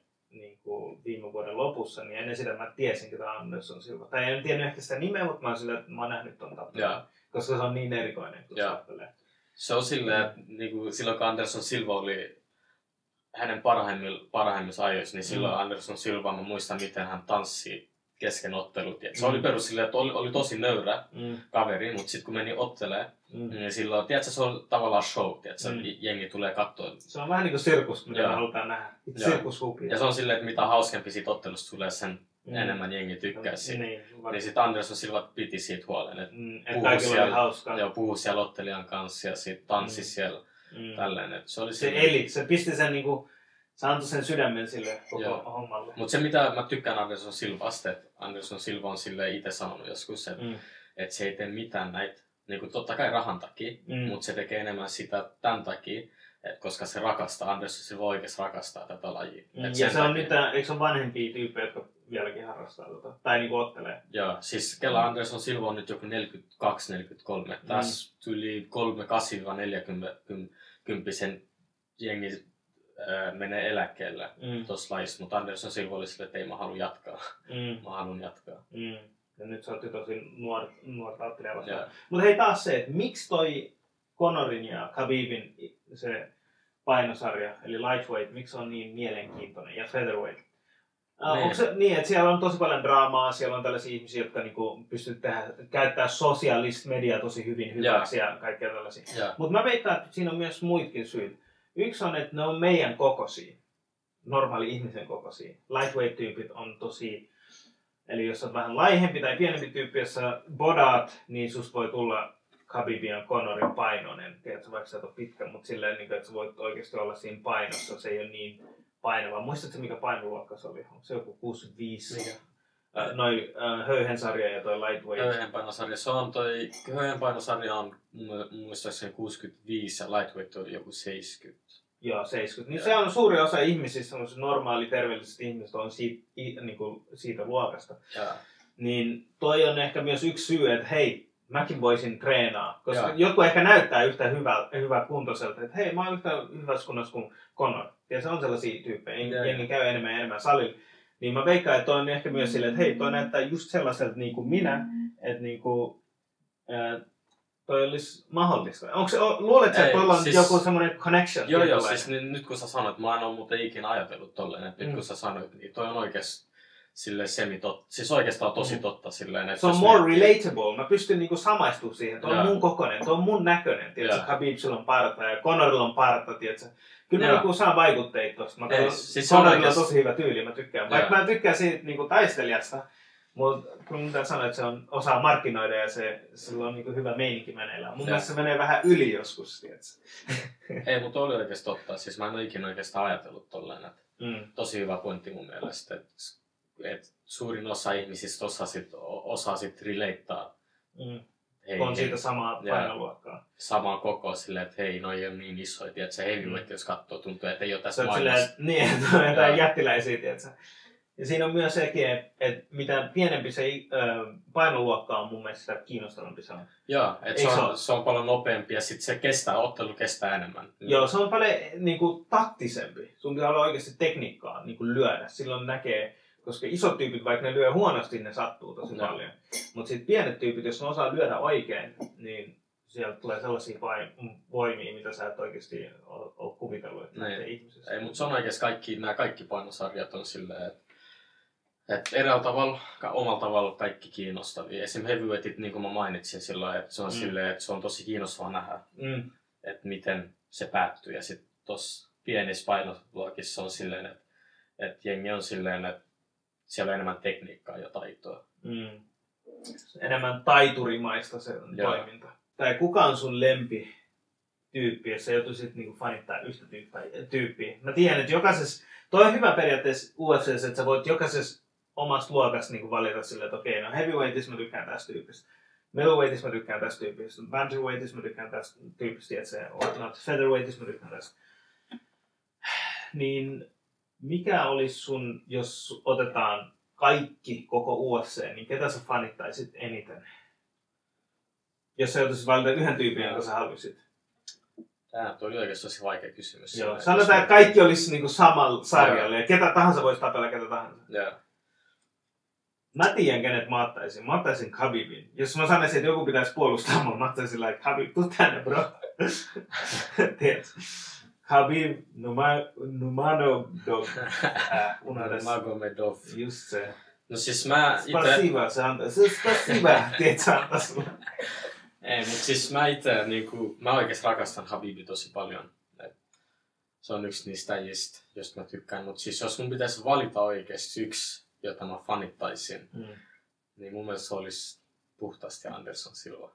viime vuoden lopussa, niin ennen sitä mä tiesin, ketä Anderson Silva. Tai en tiennyt ehkä sitä nimeä, mutta mä oon sillä, että mä oon nähnyt ton tappelun. Koska se on niin erikoinen, kun se tappelee. Se on silleen, että niin silloin kun Anderson Silva oli hänen parhaimmissa ajoissa, niin silloin Anderson Silva, mä muistan miten hän tanssii kesken ottelut. Se oli perus silleen, että oli tosi nöyrä kaveri, mutta sitten kun meni ottelemaan, niin silloin, tiedätkö, se on tavallaan show, tiedätkö, jengi tulee katsoa. Se on vähän niin kuin sirkus, mitä me halutaan nähdä. Sirkushupia. Ja se on silleen, että mitä hauskempi siitä ottelusta tulee, sen enemmän jengi tykkää siitä. Niin sitten Anderson Silva piti siitä huolen, että puhui siellä ottelijan kanssa ja sitten tanssi siellä. Tälleen, se oli se pisti sen niinku, se antoi sen sydämen sille koko hommalle. Mutta se mitä mä tykkään Anderson Silvasta, että Anderson Silva on silleen itse sanonut joskus, että se ei tee mitään näitä, niinku totta kai rahan takia, mutta se tekee enemmän sitä tämän takia, koska se rakastaa, Anderson Silva oikeasti rakastaa tätä lajia. Ja se on nyt, eikö se ole vanhempia tyyppejä, jotka vieläkin harrastaa tai niinku ottelee? Joo, siis Kela Anderson Silva on nyt joku 42-43, tässä yli 38-40 jengi menee eläkkeelle tuossa lajissa, mutta Anderson Silva oli sille, että ei mä halua jatkaa. Mä haluan jatkaa. Ja nyt sä oot tosi nuorta ottelijaa vastaan. Mutta hei taas se, että miksi toi Conorin ja Khabibin se painosarja, eli lightweight, miksi se on niin mielenkiintoinen, ja featherweight? Onko se niin, että siellä on tosi paljon draamaa, siellä on tällaisia ihmisiä, jotka niinku pystyvät käyttämään sosiaalista mediaa tosi hyvin hyväksi ja kaikkea tällaisia. Mutta mä veikkaan, että siinä on myös muitakin syitä. Yksi on, että ne on meidän kokoisia, normaali ihmisen kokoisia. Lightweight-tyypit on tosi, eli jos on vähän laihempi tai pienempi tyyppi, jos sä bodaat, niin susta voi tulla Khabibin ja Conorin painoinen. Tiedätkö, vaikka sä et ole pitkä, mutta silleen, että sä voit oikeasti olla siinä painossa, se ei ole niin painava. Muistatko mikä painoluokka se oli? Onko se joku 65? Mikä? Noi höyhensarja ja toi lightweight. Höyhenpainosarja. Se on toi höyhenpainosarja on muistaakseni 65 ja lightweight on joku 70. Joo, 70. Niin se on suuri osa ihmisistä, normaali terveelliset ihmiset on siitä luokasta. Niin toi on ehkä myös yksi syy, että hei, mäkin voisin treenaa. Koska jotkut ehkä näyttää yhtä hyvää kuntoiselta, että hei, mä oon yhtä hyvässä kunnossa kuin Conor. Ja se on sellaisia tyyppejä, jengi käy enemmän ja enemmän salilla. Niin mä veikkaan, että toi on ehkä myös silleen, että hei, toi näyttää just sellaiselta niin kuin minä, että niin kuin, toi olisi mahdollista. Luuletko, että tuolla on siis joku semmoinen connection? Joo, siis nyt kun sä sanoit, mä en ole muuten ikinä ajatellut tolleen, että nyt kun sä sanoit, niin toi on oikeasti silleen semitotta, siis oikeastaan tosi totta silleen, että se on more relatable, mä pystyn niinku samaistumaan siihen, toi on mun kokoinen, toi on mun näköinen, tiedätkö, Khabib sillä on parta ja Conorilla on parta, tiedätkö. Kyllä mä niinku saan vaikutteita tosta, siis Conorilla on tosi hyvä tyyli, mä tykkään, vaikka mä tykkään siitä niinku taistelijasta, mutta kun mun sanoa, että se osaa markkinoida ja sillä on niinku hyvä meininki meneillään. Mun mielestä se menee vähän yli joskus, tiedätkö. Ei, mutta oli oikeasti totta, siis mä en ole ikinä oikeastaan ajatellut tolleen, että tosi hyvä pointti mun mielestä, että suurin osa ihmisistä osaa sit relateaa. On siitä samaa painoluokkaa. Samaa kokoa silleen, että hei, noi ei ole niin isoja, tiedätkö, se heavyweight, jos katsoo, tuntuu, että ei ole tässä maailmassa. Niin, että on jotain jättiläisiä, tiedätkö. Ja siinä on myös sekin, että mitä pienempi se painoluokka on, mun mielestä sitä kiinnostavampi se on. Joo, että se on paljon nopeampi ja sitten ottelu kestää enemmän. Joo, se on paljon niinku taktisempi. Sun pitää olla oikeasti tekniikkaa niinku lyödä. Silloin näkee, koska isot tyypit, vaikka ne lyö huonosti, ne sattuu tosi paljon. Mutta sitten pienet tyypit, jos ne osaa lyödä oikein, niin sieltä tulee sellaisia voimia, mitä sä et oikeasti ole kuvitellut, että näiden ihmisessä. Ei, mutta se on oikeasti nämä kaikki painosarjat on silleen, että eräällä tavalla, omalla tavalla kaikki kiinnostavia. Esimerkiksi heavyweightit, niin kuin mä mainitsin silloin, että se on silleen, että se on tosi kiinnostavaa nähdä, että miten se päättyy. Ja sitten tuossa pienissä painoluokissa on silleen, että jengi on silleen, että siellä on enemmän tekniikkaa ja taitoa. Enemmän taiturimaista se toiminta. Tai kuka on sun lempityyppi, jos sä joutuisit niinku fanittaa yhtä tyyppiä? Mä tiedän, että jokaisessa, toi on hyvä periaatteessa UFC:ssä, että sä voit jokaisessa omassa luokassa niinku valita silleen, että okei, no heavyweightis mä tykkään tästä tyypistä. Middleweightis mä tykkään tästä tyypistä. Bantamweightis mä tykkään tästä tyypistä, featherweightis mä tykkään tästä. Niin mikä olisi sun, jos otetaan kaikki koko UFC, niin ketä sä fanittaisit eniten? Jos sä joutuisit valita yhden tyypin, jonka sä haluaisit. Tämä oli oikeasti tosi vaikea kysymys. Joo. Sanotaan, että kaikki olisi niinku samalla sarjalla ja ketä tahansa voisi tapella ketä tahansa. Joo. Mä tiedän, kenet mä ottaisin. Mä ottaisin Khabibin. Jos mä sanoisin, että joku pitäisi puolustaa mua, mä ottaisin like, Khabib, tuu tänne, bro. Tiedätkö? Khabib Nurmagomedov. Nurmagomedov. Just se. No siis mä ite... Spasiba, se antaa. Se spasiba, tiedät sä antaa sulle. Ei, mutta siis mä ite niinku, mä oikeesti rakastan Khabibia tosi paljon. Se on yksi niistä äijistä, josta mä tykkään. Mutta siis jos mun pitäisi valita oikeesti yksi, jota mä fanittaisin, niin mun mielestä se olisi puhtaasti Anderson Silva.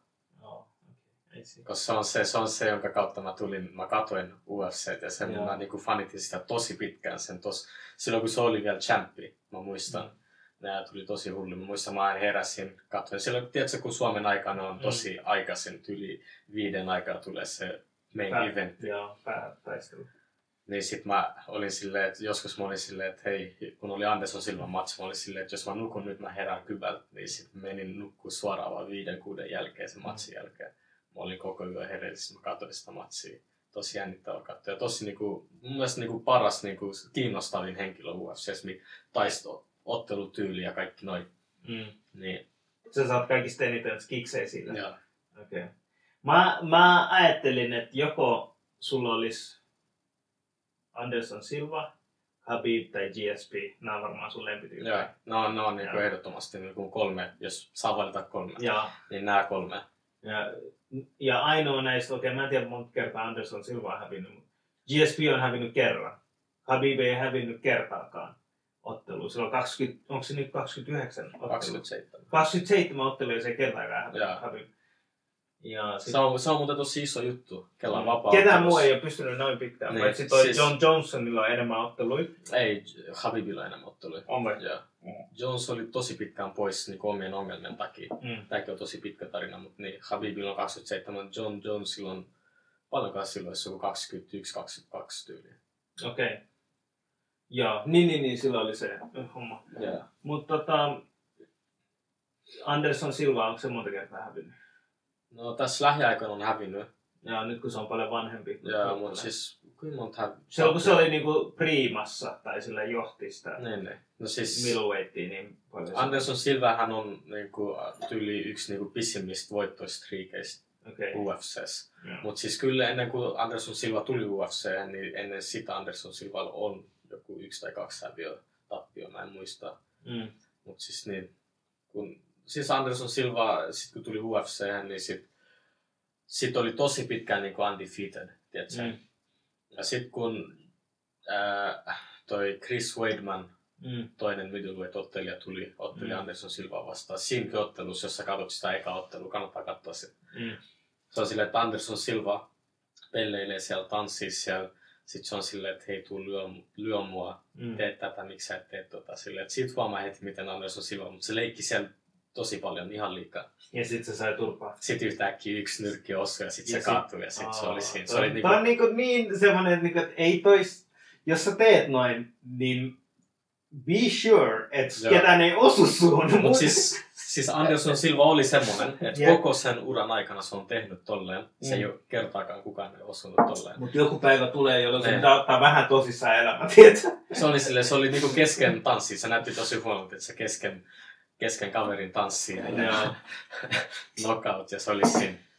Koska se on se, jonka kautta mä katoin UFC:t ja sen mä niinku fanitin sitä tosi pitkään. Silloin kun se oli vielä champi, mä muistan. Nää tuli tosi hullu. Mä muistan, mä heräsin, katsoin. Silloin, tiedätkö, kun Suomen aikana on tosi aikaisin, yli 5 aikaa tulee se main eventti. Joo, päätaistelu. Niin sit mä olin silleen, että joskus mä olin silleen, että hei, kun oli Anderson Silvan match, mä olin silleen, että jos mä nukun nyt, mä herään kybältä. Niin sit menin nukkuu suoraan vaan 5-6 jälkeen sen matchin jälkeen. Mä olin koko yön hereillä, mä katsoin sitä matchia. Tosi jännittävä katsoa. Ja tosi niinku, mun mielestä niinku paras, niinku, kiinnostavin henkilö UFC:ssä, taisto ottelutyyli ja kaikki noin. Niin. Sä saat kaikista eniten kiksejä sillä. Joo. Okay. Mä ajattelin, että joko sulla olisi Anderson Silva, Khabib tai GSP. Nämä on varmaan sun lempityyppejä. Joo, ne on niinku ehdottomasti niinku 3, jos saa valita 3, niin nämä 3. Ja ainoa näistä, mä en tiedä monta kertaa Anderson Silva on hävinnyt, mutta GSP on hävinnyt kerran. Khabib ei hävinnyt kertaakaan ottelua. Sillä on 20, onko se nyt 29 ottelua? 27. 27 ottelua ja se ei kertaakaan hävinnyt Khabib. Ja se on muuten tosi iso juttu. Kellaan vapaa. Ketään muu ei ole pystynyt noin pitkään. Niin, paitsi toi John Johnsonilla on enemmän otteluja. Ei, Khabibilla on enemmän otteluja. On vai? Jones oli tosi pitkään pois niin omien ongelmien takia. Tämäkin on tosi pitkä tarina, mutta niin, Khabibilla on 27. John Jonesilla on paljonkaan silloin, se on 21-22 tyyliä. Okei. Joo, niin, silloin oli se homma. Mutta Anderson Silva, onko se monta kertaa hävinnyt? No tässä lähiaikoina on hävinnyt. Ja nyt kun se on paljon vanhempi. Joo, mutta siis kuinka monta hävinnyt? Se oli niinku priimassa tai sillä johti sitä no siis, middleweightia niin paljon. Anderson Silvahan on niinku, tyyli yksi niinku pisimmistä voittoistriikeistä UFC:ssä. Mutta siis kyllä ennen kuin Anderson Silva tuli UFC:hen, niin ennen sitä Anderson Silvalla on joku 1 tai 2 tappio, mä en muista. Mutta siis niin, siis Anderson Silva, sit kun tuli UFC:hen, niin sit oli tosi pitkään niin kuin undefeated, tiedätkö? Ja sit kun toi Chris Weidman, toinen middleweight-ottelija, otteli Anderson Silvaa vastaan. Siinäkin ottelussa, jos sä katsot sitä eka ottelua, kannattaa katsoa sitä. Se on silleen, että Anderson Silva pelleilee siellä, tanssii siellä. Sitten se on silleen, että hei, tuu lyö mua, tee tätä, miksi sä et tee tota. Silleen, että sit huomaa heti, miten Anderson Silva, mutta se leikki siellä tosi paljon, ihan liikaa. Ja sit se sai turpaa. Sitten yhtäkkiä yksi nyrkki osui ja sit se kaatui ja sit se oli siinä. Se oli tämä on niin semmonen, että ei tois, jos sä teet noin, niin be sure, että ketään ei osu suun. Mut siis Anderson Silva oli semmonen, että koko sen uran aikana se on tehnyt tolleen. Se ei ole kertaakaan kukaan osunut tolleen. Mut joku päivä tulee, jolloin se pitää ottaa vähän tosissaan elämä, tietsä? Se oli niinku kesken tanssia. Se näytti tosi huonolta, että se kesken kaverin tanssii ja knockout ja se oli siinä.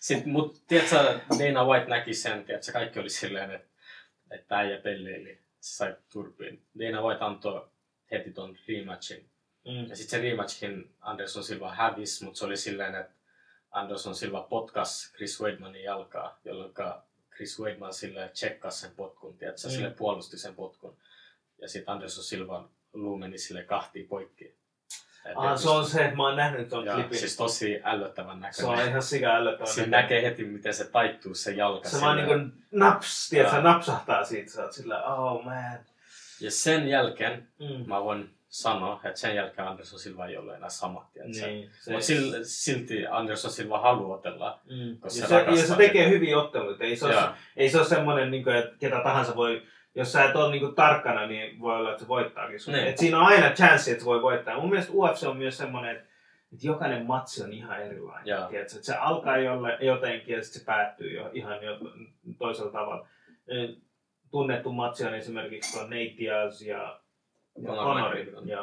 Sitten, mut tiedätkö, Dana White näki sen, tiedätkö, kaikki oli silleen, että äijä pelleili, se sai turpiin. Dana White antoi heti ton rematchin. Ja sitten se rematchin Anderson Silva hävisi, mutta se oli silleen, että Anderson Silva potkas Chris Weidmanin jalkaa, jolloin Chris Weidman silleen tsekkasi sen potkun, tiedätkö, sille puolusti sen potkun. Ja sitten Anderson Silvan luu meni silleen kahtiin poikki. Se on se, että mä oon nähnyt ton klipin. Siis tosi ällöttävän näköinen. Se on ihan sika ällöttävän näköinen. Siinä näkee heti, miten se taittuu se jalka. Se vaan niinku naps, tiedätkö, napsahtaa siitä. Sä oot sillä, oh man. Ja sen jälkeen mä voin sanoa, että sen jälkeen Anderson Silva ei ole enää sama. Niin, mutta silti Anderson Silva haluaa otella. Koska se tekee hyviä otteluita. Ei se ole semmoinen, niin että ketä tahansa voi... Jos sä et ole niinku tarkkana, niin voi olla, että se voittaakin sun. Et siinä on aina chanssi, että se voi voittaa. Mun mielestä UFC on myös semmoinen, että jokainen matsi on ihan erilainen. Että se alkaa jotenkin ja sitten se päättyy jo ihan toisella tavalla. Tunnettu matsi on esimerkiksi Nate Diaz ja Conor.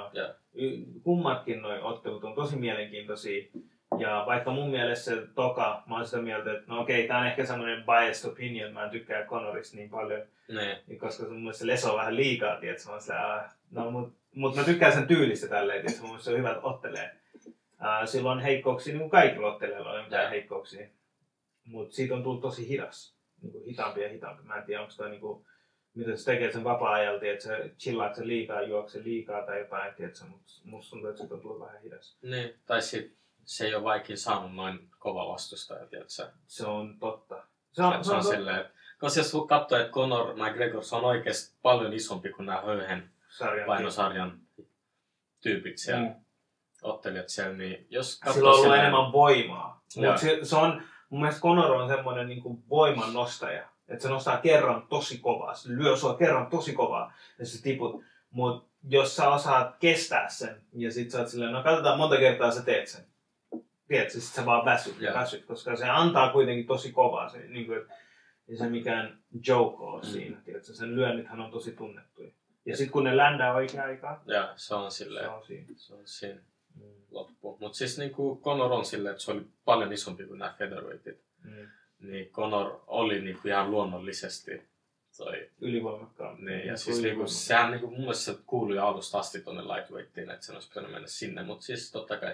Kummatkin noi ottelut on tosi mielenkiintoisia. Ja vaikka mun mielestä se toka, mä oon sitä mieltä, että no okei, tää on ehkä semmoinen biased opinion, mä en tykkää Conorista niin paljon. Koska mun mielestä se leso on vähän liikaa, tietsä, mä oon sitä, mutta mä tykkään sen tyylistä tälleen, tietsä, mun mielestä se on hyvä, että ottelee. Silloin on heikkouksia, niin kuin kaikilla ottelijoilla on mitään heikkouksia. Mutta siitä on tullut tosi hidas, niin kuin hitaampi ja hitaampi. Mä en tiedä, onko toi niinku, miten se tekee sen vapaa-ajalta, että se chillaako se liikaa, juokse liikaa tai jotain, tietsä, mutta musta tuntuu, että siitä on tullut vähän hidas. Niin, tai se ei ole vaikin saanut noin kova vastustaja, tietsä. Se on totta. Se on silleen, koska jos katsoo, että Conor McGregor on oikeasti paljon isompi kuin nämä höyhen painosarjan tyypit siellä, ottelijat siellä, niin jos katsoo sillä on ollut enemmän voimaa. Se on, mun mielestä Conor on semmoinen niin kuin voiman nostaja. Että se nostaa kerran tosi kovaa, se lyö sua kerran tosi kovaa ja sä tiput. Mut jos sä osaat kestää sen ja sit sä oot silleen, no katsotaan monta kertaa sä teet sen. Tiedätkö, sit sä vaan väsyt, koska se antaa kuitenkin tosi kovaa. Se, niin kuin, ei se mikään joke ole siinä, tiedätkö? Sen lyönnithän on tosi tunnettuja. Ja sit kun ne ländää oikeaan aikaan, se on silleen, se on siinä loppu. Mut siis niinku Conor on silleen, että se oli paljon isompi kuin nämä featherweightit. Niin Conor oli niinku ihan luonnollisesti ylivoimakkaan. Niin, ja siis niinku, sehän niinku, mun mielestä se kuului alusta asti tonne lightweightiin, että sen olisi pitänyt mennä sinne. Mut siis totta kai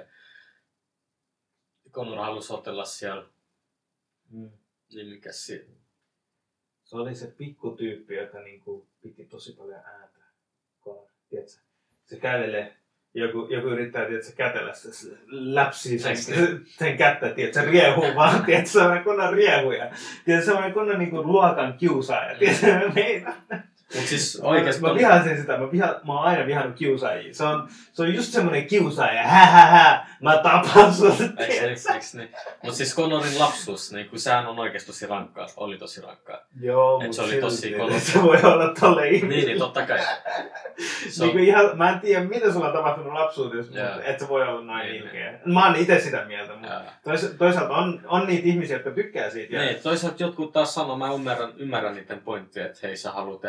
Conor halusi otella siellä. Niin mikäs siinä? Se oli se pikkutyyppi, joka niinku piti tosi paljon ääntä. Conor, tiedätkö? Se kävelee, joku yrittää kätellä sitä, se läpsii sen kättä, tiedätkö? Se riehuu vaan, tiedätkö? Se on kunnon riehuja. Tiedätkö? Se on kunnon niinku luokan kiusaaja, tiedätkö? Mut siis oikeesti mä vihasin sitä, mä oon aina vihannut kiusaajia. Se on just semmonen kiusaaja, hähähä, mä tapan sut, Eiks niin? Mut siis Conorin lapsuus, niin kun sehän on oikeesti tosi rankkaa, oli tosi rankkaa. Joo, mut se oli tosi se voi olla tolle ihminen. Niin, totta kai. Niin ihan, mä en tiedä mitä sulla on tapahtunut lapsuudessa, mutta et se voi olla noin ilkeä. Mä oon ite sitä mieltä, mutta toisaalta on niitä ihmisiä, jotka tykkää siitä. Niin, toisaalta jotkut taas sanoo, mä ymmärrän niiden pointtia, että hei, sä haluat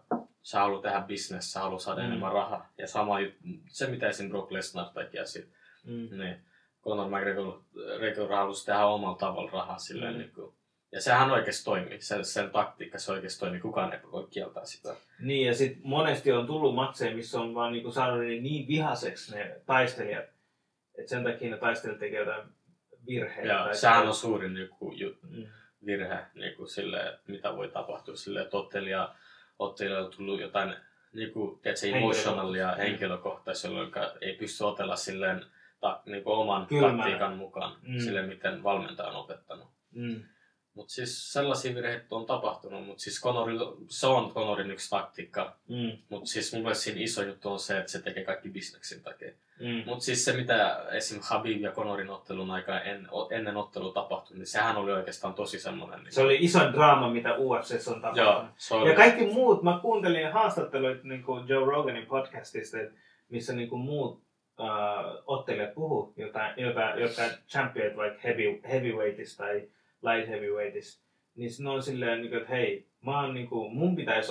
tehdä business, sä haluat saada enemmän rahaa. Ja sama se mitä esim. Brock Lesnar teki ja sit. Niin, Conor McGregor halusi tehdä omalla tavalla rahaa silleen niinku. Ja sehän oikeesti toimii, sen taktiikka se oikeesti toimii, kukaan ei voi kieltää sitä. Niin ja sit monesti on tullut matseja, missä on vaan niinku saanut niin vihaseksi ne taistelijat, että sen takia ne taistelijat tekee jotain virheitä. Joo, sehän on suurin niinku virhe niinku silleen, että mitä voi tapahtua silleen, että ottelijalle on tullut jotain niinku, tiedätkö, emotionalia henkilökohtaisia, jolloin ei pysty otella silleen niinku oman taktiikan mukaan, silleen miten valmentaja on opettanut. Mut siis sellaisia virheitä on tapahtunut, mut siis se on Conorin yksi taktiikka. Mut siis mun mielestä siinä iso juttu on se, että se tekee kaikki bisneksin takia. Mut siis se mitä esim. Khabib ja Conorin ottelun aikaa ennen ottelua tapahtui, niin sehän oli oikeastaan tosi semmonen. Niin... Se oli isoin draama, mitä UFC:ssä on tapahtunut. Joo, ja kaikki muut, mä kuuntelin haastatteluita niin kuin Joe Roganin podcastista, missä niin kuin muut ottelijat puhuu jotka championit vaikka heavyweightista tai light heavyweightista, niin ne on silleen, että hei, mun pitäisi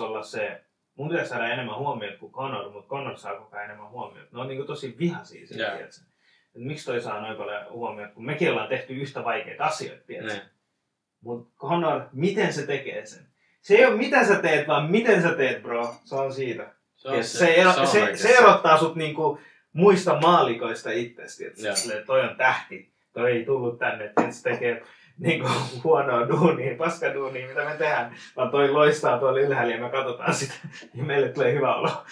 saada enemmän huomiota kuin Conor, mutta Conor saa koko ajan enemmän huomiota. Ne on tosi vihaisia siitä, tiedätkö? Miksi toi saa noin paljon huomiota, kun mekin ollaan tehty yhtä vaikeita asioita, tiedätkö? Mutta Conor, miten se tekee sen? Se ei ole mitä sä teet, vaan miten sä teet, bro. Se on siitä. Se erottaa sut niinku muista maalikoista itsestä. Toi on tähti. Toi ei tullut tänne, että se tekee niinku huonoa duunia, paskaduunia, mitä me tehdään. Vaan toi loistaa tuolla ylhäällä ja me katsotaan sitä. Ja meille tulee hyvä olo.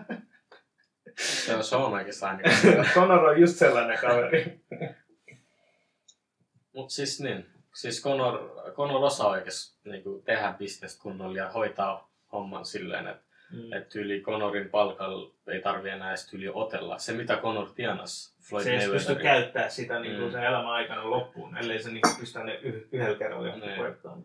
Se on oikeastaan. Conor on just sellainen kaveri. Mut siis niin. Siis Conor osaa oikeasti niinku tehdä bisnestä kunnolla ja hoitaa homman silleen, että et tyyli Conorin palkalla ei tarvitse enää edes tyyli otella. Se mitä Conor tienasi Floyd Mayweatherin. Se ei pysty käyttämään sitä niinku sen elämän aikana loppuun, ellei se niinku pysty ne yhdellä kerralla johonkin koettaan.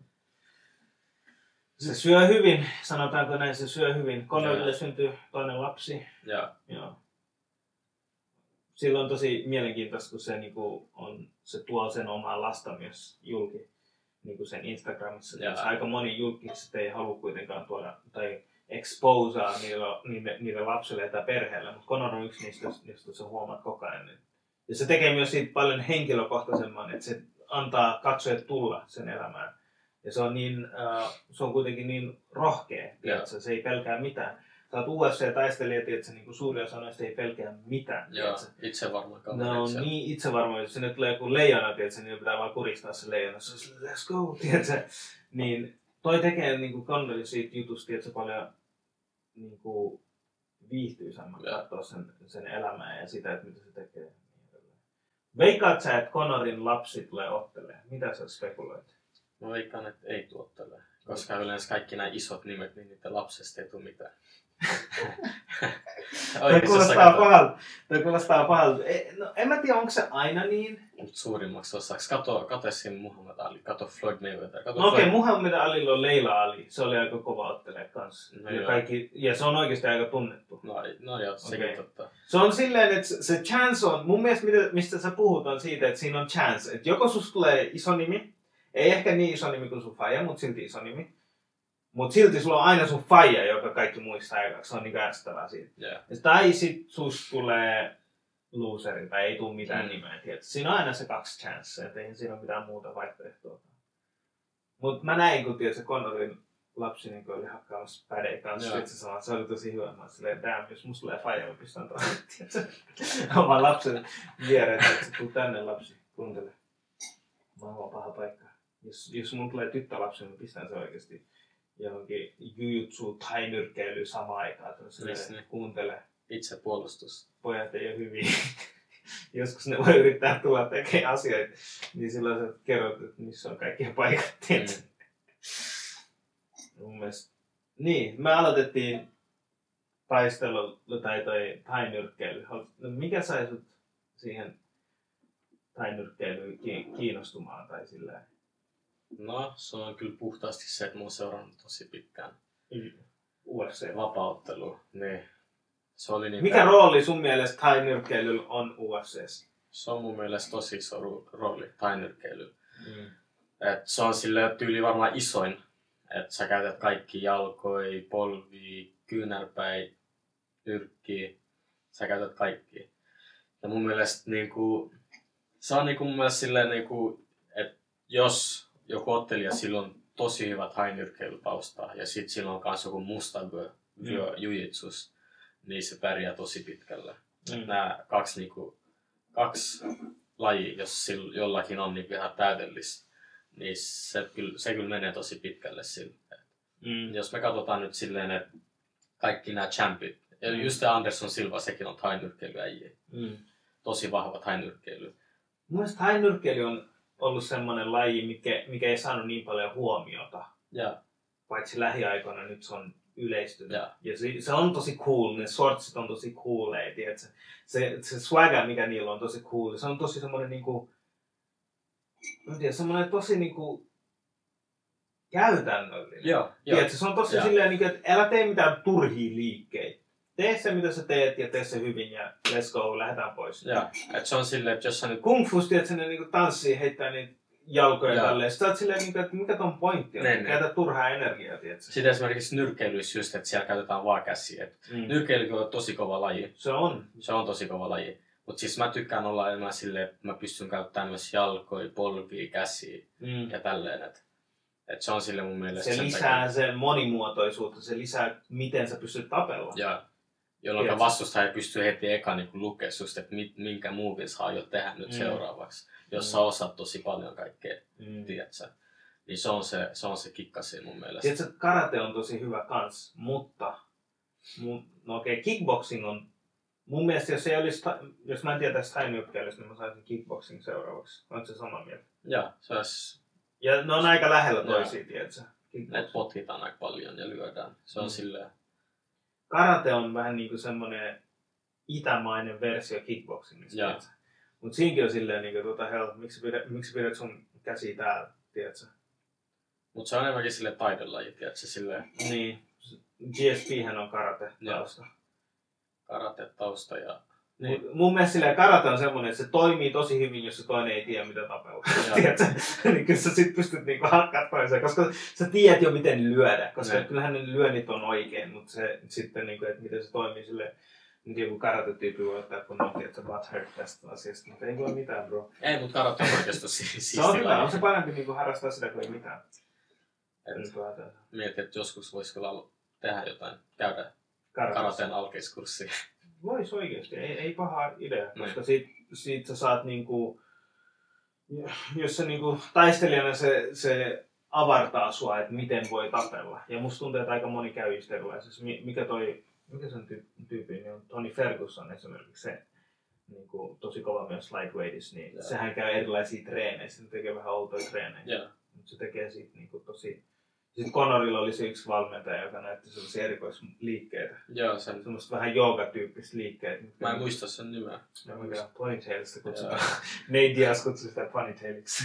Se syö hyvin, sanotaanko näin, se syö hyvin. Conorille syntyy toinen lapsi. Joo. Silloin on tosi mielenkiintoista, kun se, niinku, se tuo sen omaa lasta myös julki niinku sen Instagramissa. Aika moni julkisesti ei halua kuitenkaan tuoda tai exposea niille lapsille tai perheelle, mutta Conor on yksi niistä, josta sä huomaat koko ajan. Ja se tekee myös siitä paljon henkilökohtaisemman, että se antaa katsojat tulla sen elämään. Ja se on kuitenkin niin rohkea, että se ei pelkää mitään. Sä oot UFC-taistelija, että niin suuri osa noista ei pelkää mitään. Joo, itsevarma kaveri. Ne on niin itsevarma, jos sinne tulee joku leijona, niin pitää vaan kuristaa se leijona. Let's go, tiedätkö? Niin toi tekee niin Conorin siitä jutusta, että se paljon niin viihtyisämmän katsoa sen elämää ja sitä, että mitä se tekee. Veikkaat sä, että Conorin lapsi tulee ottelemaan? Mitä sä spekuloit? Mä veikkaan, että ei tuottele. Koska yleensä kaikki nämä isot nimet, niin niiden lapsesta ei tule mitään. Toi kuulostaa pahalta. No, en mä tiedä, onko se aina niin. Mutta suurimmaksi osaksi. Kato siinä Muhammad Ali, kato Floyd Mayweather. Okei, Muhammad Alilla on Leila Ali. Se oli aika kova otteleja kanssa. No ja se on oikeasti aika tunnettu. No joo, sekin totta. Se on silleen, että se chance on, mun mielestä mistä sä puhut on siitä, että siinä on chance. Että joko susta tulee iso nimi, ei ehkä niin iso nimi kuin sun faija, mutta silti iso nimi. Mutta silti sulla on aina sun faija, joka kaikki muistaa ekaksi. Se on niin ärsyttävää siitä. Yeah. Tai sit sus tulee loseri tai ei tule mitään nimeä. Tietysti. Siinä on aina se 2 chance, että ei siinä ole mitään muuta vaihtoehtoa. Mutta mä näin, kun se Conorin lapsi niin oli hakkaamassa pädeen kanssa. Se oli tosi hyvä. Mä silleen, damn, jos musta tulee faija, mä pistän tuohon. Oman lapsen viereen, että tuu tänne lapsi, kuuntele. Mä oon paha paikka. Jos mun tulee tyttölapsi, niin pistän se oikeesti johonkin jujutsu tai nyrkkeilyyn samaan aikaan. Kuuntele. Itsepuolustus. Pojat ei ole hyviä. Joskus ne voi yrittää tulla tekemään asioita, niin silloin sä kerrot, että missä on kaikkia paikat. Mun mielestä. Niin, me aloitettiin taistelu tai tainyrkkeily. Mikä sai sut siihen tainyrkkeilyyn kiinnostumaan tai silleen? No, se on kyllä puhtaasti se, että mä oon seurannut tosi pitkään UFC-vapauttelu. Niin. Se oli niin mikä rooli sun mielestä tainyrkkeilyllä on UFC:ssä? Se on mun mielestä tosi iso rooli tainyrkkeilyllä. Se on silleen tyyli varmaan isoin, että sä käytät kaikki jalkoja, polvia, kyynärpäin, nyrkkiä. Sä käytät kaikki. Ja mun mielestä niinku, se on niinku mun mielestä silleen niinku, että jos joku ottelija silloin tosi hyvä tainyrkkeilytausta ja sit silloin kans joku mustago jujitsus, niin se pärjää tosi pitkälle. Nämä kaksi lajia, jos jollakin on niin ihan täydellistä, niin se kyllä menee tosi pitkälle sille. Jos me katsotaan nyt silleen, että kaikki nämä champit, ja just Anderson Silva, sekin on tainyrkkeilyäjiä. Tosi vahva tainyrkkeily. Mun mielestä tainyrkkeily on ollut semmoinen laji, mikä ei saanut niin paljon huomiota. Paitsi lähiaikoina nyt se on yleistynyt. Ja se on tosi cool, ne shortsit on tosi cooleja, tiedätkö? Se swagger, mikä niillä on, tosi cool. Se on tosi semmoinen niinku, semmoinen tosi niinku käytännöllinen. Tiedätkö? Se on tosi silleen, niinku, että älä tee mitään turhia liikkeitä. Tee se, mitä sä teet ja tee se hyvin ja let's go, lähdetään pois. Et se on silleen, että jos sä nyt Kung Fu's, tiedätkö, ne niinku tanssii, heittää niitä jalkoja tälleen. Sä oot silleen, että mikä ton pointti on? Käytä turhaa energiaa, tiedätkö? Sitten esimerkiksi nyrkkeilyissä just, että siellä käytetään vaan käsiä. Nyrkkeily on tosi kova laji. Se on. Se on tosi kova laji. Mutta siis mä tykkään olla enemmän silleen, että mä pystyn käyttämään myös jalkoja, polvia, käsiä ja tälleen. Et se on sille mun mielestä Se lisää sen monimuotoisuutta, se lisää miten sä pystyt tapella. Ja jolloin vastustaja pystyy heti eka niin lukea susta, että minkä muuvin saa jo tehdä nyt seuraavaksi. Jos sä osaat tosi paljon kaikkea, tiedätkö? Niin se on se kikka siinä mun mielestä. Tiedätkö, karate on tosi hyvä kans, mutta kickboxing on mun mielestä, jos mä en tietäisi thai-nyrkkeilystä, niin mä saisin kickboxing seuraavaksi. Oletko se samaa mieltä? Joo, se olisi... Ja ne on aika lähellä toisia, tiedätkö? Ne potkitaan aika paljon ja lyödään. Se on silleen... Karate on vähän niinku semmonen itämainen versio kickboxingista, tiedätkö? Mut siinkin on silleen niinku miksi pidät sun käsi täällä, tiedätkö? Mut se on enemmänkin silleen taidelaji, tiedätkö? Silleen... Niin. GSP:hän on karate-tausta. Karate-tausta ja... Niin. Mun mielestä silleen karate on semmonen, että se toimii tosi hyvin, jos se toinen ei tiedä mitä tapella. Tiedätkö? Niin kyllä sä sit pystyt niinku hakkaa toiseen, koska sä tiedät jo miten lyödä. Koska kyllähän ne lyönnit on oikein, mutta se sitten niinku, että miten se toimii silleen. Nyt joku karate-tyyppi voi ottaa, kun on tiedät, että butt hurt tästä asiasta, mutta ei voi mitään, bro. Ei, mutta karate on oikeastaan se on hyvä, on se parempi niinku harrastaa sitä kuin ei mitään. Mietin, että joskus voisi kyllä tehdä jotain, käydä karateen alkeiskurssia. Vois oikeesti, ei paha idea, koska siitä sä saat niinku, jos se niinku taistelijana se avartaa sua, että miten voi tapella. Ja musta tuntuu, että aika moni käy just erilaisessa. Mikä sen tyypin on? Tony Ferguson esimerkiksi se niinku, tosi kova myös lightweightissa, niin sehän käy erilaisia treenejä, se tekee vähän outoja treenejä. Mutta se tekee siitä niinku tosi... Sitten Conorilla oli se yksi valmentaja, joka näytti sellaisia erikoisliikkeitä. Joo, semmoista vähän joogatyyppistä liikkeitä. Mä en muista sen nimeä. No mikä ponytailista kutsutaan. Nate Diaz kutsui sitä ponytailiksi.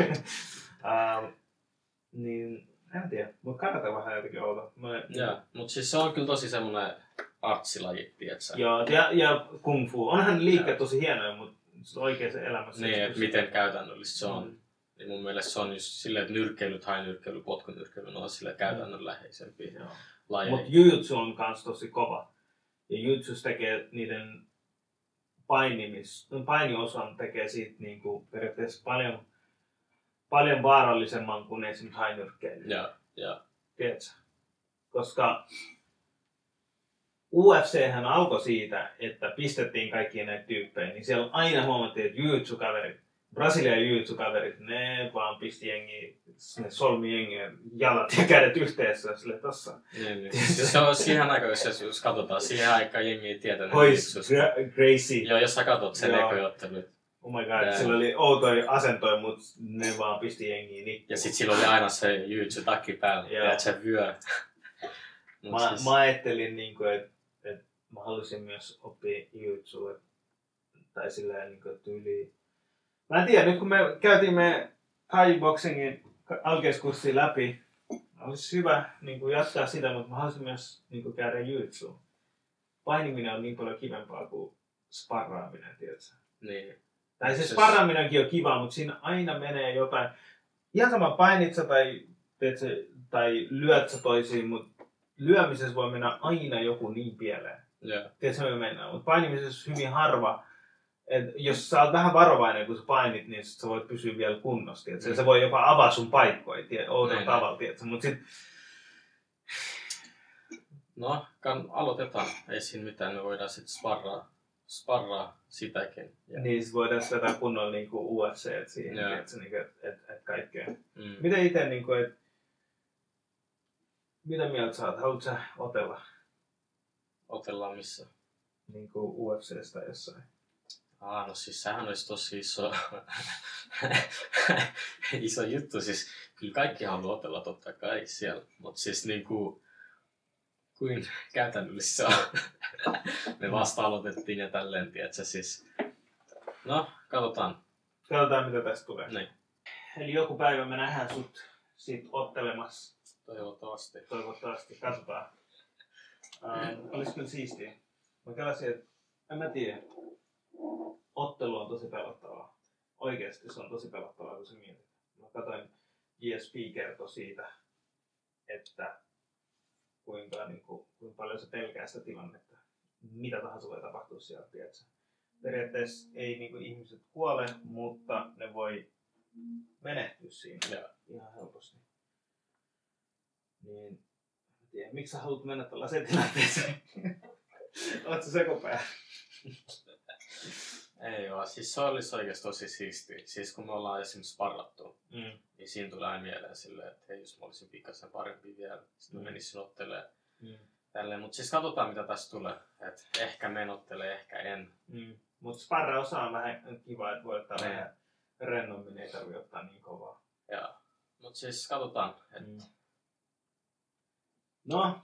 Niin, en tiedä. Mutta karate vähän jotenkin outo. Joo, mutta siis se on kyllä tosi semmoinen artsilaji, tietsä. Joo, ja kung fu. Onhan liikkeet tosi hienoja, mutta oikeassa elämässä... Niin, että miten käytännöllistä se on. Niin mun mielestä se on just silleen, että nyrkkeily, thai-nyrkkeily, potkunyrkkeily, ne on silleen käytännönläheisempiä lajeja. Mutta jujutsu on kans tosi kova. Ja jujutsus tekee niiden painiosan tekee siitä niinku periaatteessa paljon vaarallisemman kuin esimerkiksi thai-nyrkkeily. Joo. Tiedätkö? Koska UFChän alkoi siitä, että pistettiin kaikkia näitä tyyppejä, niin siellä aina huomattiin, että jujutsu-kaverit, Brasilian jujutsu-kaverit, ne vaan pisti jengiä, ne solmi jengiä jalat ja kädet yhteensä sille tossa. Niin. Se on siihen aikaan, jos katsotaan, siihen aikaan jengi ei tietänyt. Gracie. Joo, jos sä katsot sen ekojottelu. Oh my god, sillä oli outoja asentoja, mutta ne vaan pisti jengiä nikkuun. Ja sit sillä oli aina se jujutsu-takki päällä, ja se vyö. Mä ajattelin, että mä halusin myös oppia jujutsua, tai silleen tyyliin. Mä en tiedä, nyt kun me käytiin Thai boxingin alkeiskurssia läpi, olisi hyvä jatkaa sitä, mutta mä haluaisin myös käydä jujutsuun. Painiminen on niin paljon kivempaa kuin sparraaminen, tiedätkö? Niin. Tai se sparraaminenkin on kiva, mutta siinä aina menee jotain. Ihan sama painit sä tai lyöt sä toisiin, mutta lyömisessä voi mennä aina joku niin pieleen. Tiedätkö, me mennään, mutta painimisessa hyvin harva. Et jos sä oot vähän varovainen, kun sä painit, niin sä voit pysyä vielä kunnossa. Se voi jopa avaa sun paikkoja outolla tavalla. Mut sit... No, aloitetaan. Ei siinä mitään, me voidaan sitten sparraa sitäkin. Niin, sit voidaan vetää kunnolla UFC siihen, että kaikkea. Miten ite, mitä mieltä sä oot? Haluatko sä otella? Otellaan missä? UFCstä jossain. No siis sehän olisi tosi iso juttu. Siis kyllä kaikki haluaa otella totta kai siellä. Mutta siis kuin käytännöllisesti se on. Me vasta aloitettiin ja tälleen, tiedätkö siis. No, katsotaan. Katsotaan mitä tästä tulee. Niin. Eli joku päivä me nähdään sut siitä ottelemassa. Toivottavasti. Katsotaan. Olisi kyllä siistiä. Mä kelasin, että en mä tiedä. Ottelu on tosi pelottavaa. Oikeesti se on tosi pelottavaa, kun se mietit. Mä katsoin, GSP kertoi siitä, että kuinka paljon se pelkää sitä tilannetta. Mitä tahansa voi tapahtua siellä, tiedätkö? Periaatteessa ei ihmiset kuole, mutta ne voi menehtyä siinä ihan helposti. Niin, en tiedä, miksi sä haluat mennä tällaiseen tilanteeseen? Oletko sekopää? Ei vaan, siis se olisi oikeasti tosi siistiä. Siis kun me ollaan esimerkiksi sparrattu, niin siinä tulee aina mieleen silleen, että hei, jos mä olisin pikkasen parempi vielä, sitten mä menisin ottelemaan tälleen. Mutta siis katsotaan mitä tässä tulee. Et ehkä men ottelee, ehkä en. Mutta sparra-osa on vähän kiva, että voi ottaa vähän rennommin, ei tarvitse ottaa niin kovaa. Joo. Mutta siis katsotaan. No,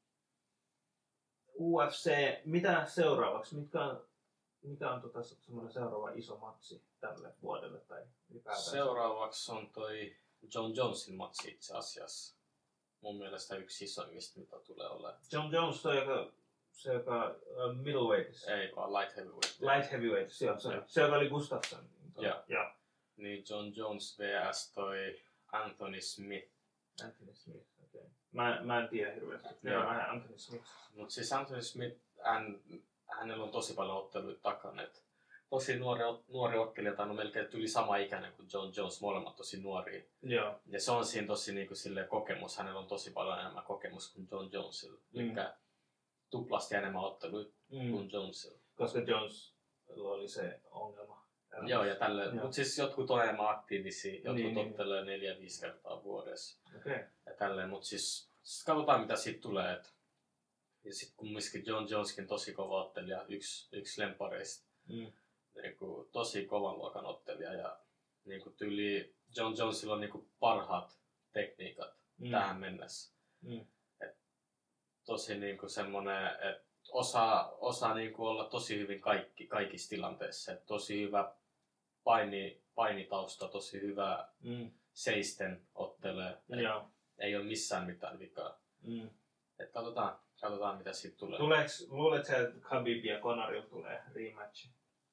UFC, mitä seuraavaksi? Mikä on semmoinen seuraava iso matsi tälle vuodelle tai ylipäätään? Seuraavaksi on toi John Jonesin matsi itse asiassa. Mun mielestä yksi isoimmista, mitä tulee olemaan. John Jones on joka middleweight. Ei vaan light heavyweight. Light heavyweight, se joka oli Gustafsson. Ja. Niin John Jones vs toi Anthony Smith. Anthony Smith, okei. Mä en tiedä hirveästi. Vähän Anthony Smith. Mut siis Anthony Smith, hänellä on tosi paljon otteluita takana. Tosi nuori ottelija, tai on melkein yli sama ikäinen kuin John Jones, molemmat tosi nuoria. Joo. Ja se on siinä tosi niinku silleen kokemus, hänellä on tosi paljon enemmän kokemus kuin John Jonesilla. Eli tuplasti enemmän otteluita kuin Jonesilla. Koska Jonesilla oli se ongelma. Joo, ja tälleen. Mutta siis jotkut on enemmän aktiivisia, jotkut ottelee 4-5 kertaa vuodessa. Okay. Ja tälleen, mutta siis katsotaan mitä siitä tulee. Ja sitten kumminkin John Joneskin tosi kova ottelija, yksi lempareista. Niinku, tosi kovan luokan ottelija ja niinku, tyyli John Jonesilla on niinku, parhaat tekniikat tähän mennessä. Et, tosi niinku, semmonen, että osaa niinku, olla tosi hyvin kaikissa tilanteissa. Et, tosi hyvä painitausta, tosi hyvä seisten ottelee. Ei ole missään mitään vikaa. Et, katsotaan mitä siitä tulee. Luuletko sä, että Khabib ja Conorilla tulee rematchi?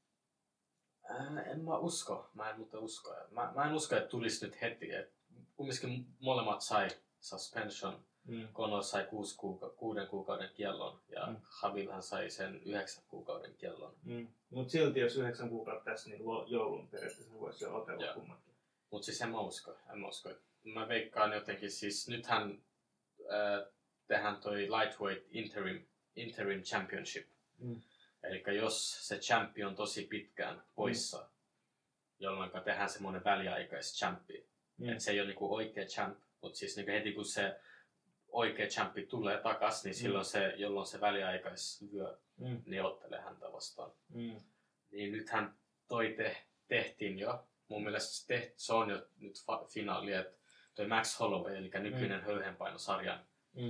En mä usko. Mä en usko, että tulisi nyt heti. Kumminkin molemmat sai suspension. Conor sai 6 kuukauden kiellon ja Khabibhan sai sen 9 kuukauden kiellon. Mutta silti jos 9 kuukautta tässä, niin joulun periaatteessa voisi jo otella kummatkin. Mutta siis en mä usko. Mä veikkaan jotenkin, siis nythän tehdään toi lightweight interim championship. Eli jos se champi on tosi pitkään poissa, jolloin tehdään semmoinen väliaikais-champi. Että se ei ole niinku oikea champ, mutta siis niinku heti kun se oikea champi tulee takas, niin silloin jolloin se väliaikaisvyö, niin ottelee häntä vastaan. Niin nythän toi tehtiin jo. Mun mielestä se on jo nyt finaali, että toi Max Holloway, eli nykyinen höyhenpainosarjan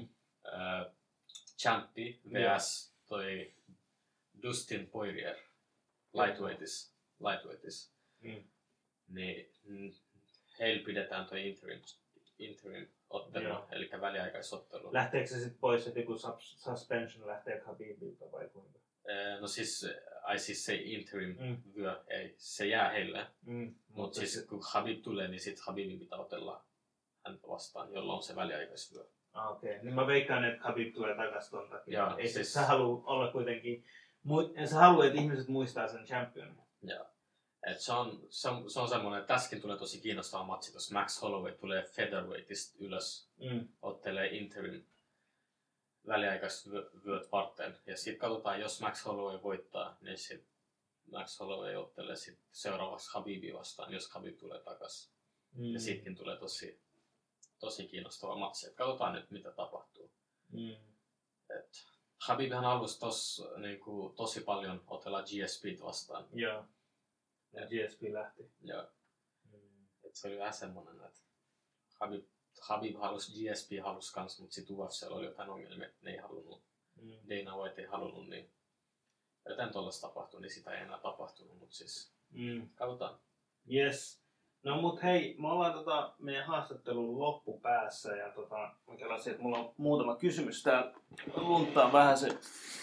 champi vs toi Dustin Poirier lightweightis. Niin heillä pidetään toi interim ottelu, eli väliaikaisottelu. Lähteekö se sitten pois heti kun suspension lähtee Khabibilta vai kuinka? No siis se interim vyö, ei, se jää heille. Mutta siis kun Khabib tulee, niin sitten Khabibin pitää otella häntä vastaan, jolla on se väliaikaisvyö. Okei. Niin mä veikkaan, että Khabib tulee takaisin ton takia. Ei siis sä halua olla kuitenkin, sä haluat, että ihmiset muistaa sen championin. Joo. Et se on semmoinen, että tässäkin tulee tosi kiinnostava matsi, jos Max Holloway tulee featherweightista ylös, ottelee interim väliaikaisvyöt varten. Ja sitten katsotaan, jos Max Holloway voittaa, niin sitten Max Holloway ottelee sit seuraavaksi Khabibia vastaan, jos Khabib tulee takaisin. Ja sittenkin tulee tosi kiinnostava matsi. Et katsotaan nyt, mitä tapahtuu. Khabibhan halusi niinku, tosi paljon otella GSP:tä vastaan. Joo. Ja GSP lähti. Joo. Et se oli vähän semmonen, että Khabib halusi, GSP halusi kans, mutta sit UFC:llä oli jotain ongelmia, että ne ei halunnut. Dana White ei halunnut, niin joten tollaista tapahtui, niin sitä ei enää tapahtunut, mutta siis katsotaan. Yes. No mut hei, me ollaan meidän haastattelun loppupäässä ja mä kelasin, että mulla on muutama kysymys täällä luntaan vähän se.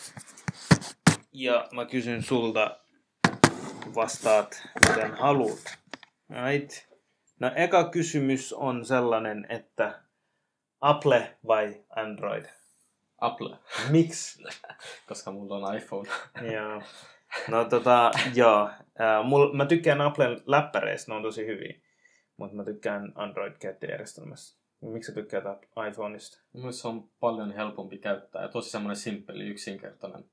Ja mä kysyn sulta, vastaat miten haluat. Right. No eka kysymys on sellainen, että Apple vai Android? Apple. Miksi? Koska mulla on iPhone. Joo. No joo. Mä tykkään Applen läppäreistä, ne on tosi hyviä. Mutta mä tykkään Android-käyttöjärjestelmässä. Miksi sä tykkäät iPhoneista? Mielestäni se on paljon helpompi käyttää ja tosi semmoinen simppeli, yksinkertainen.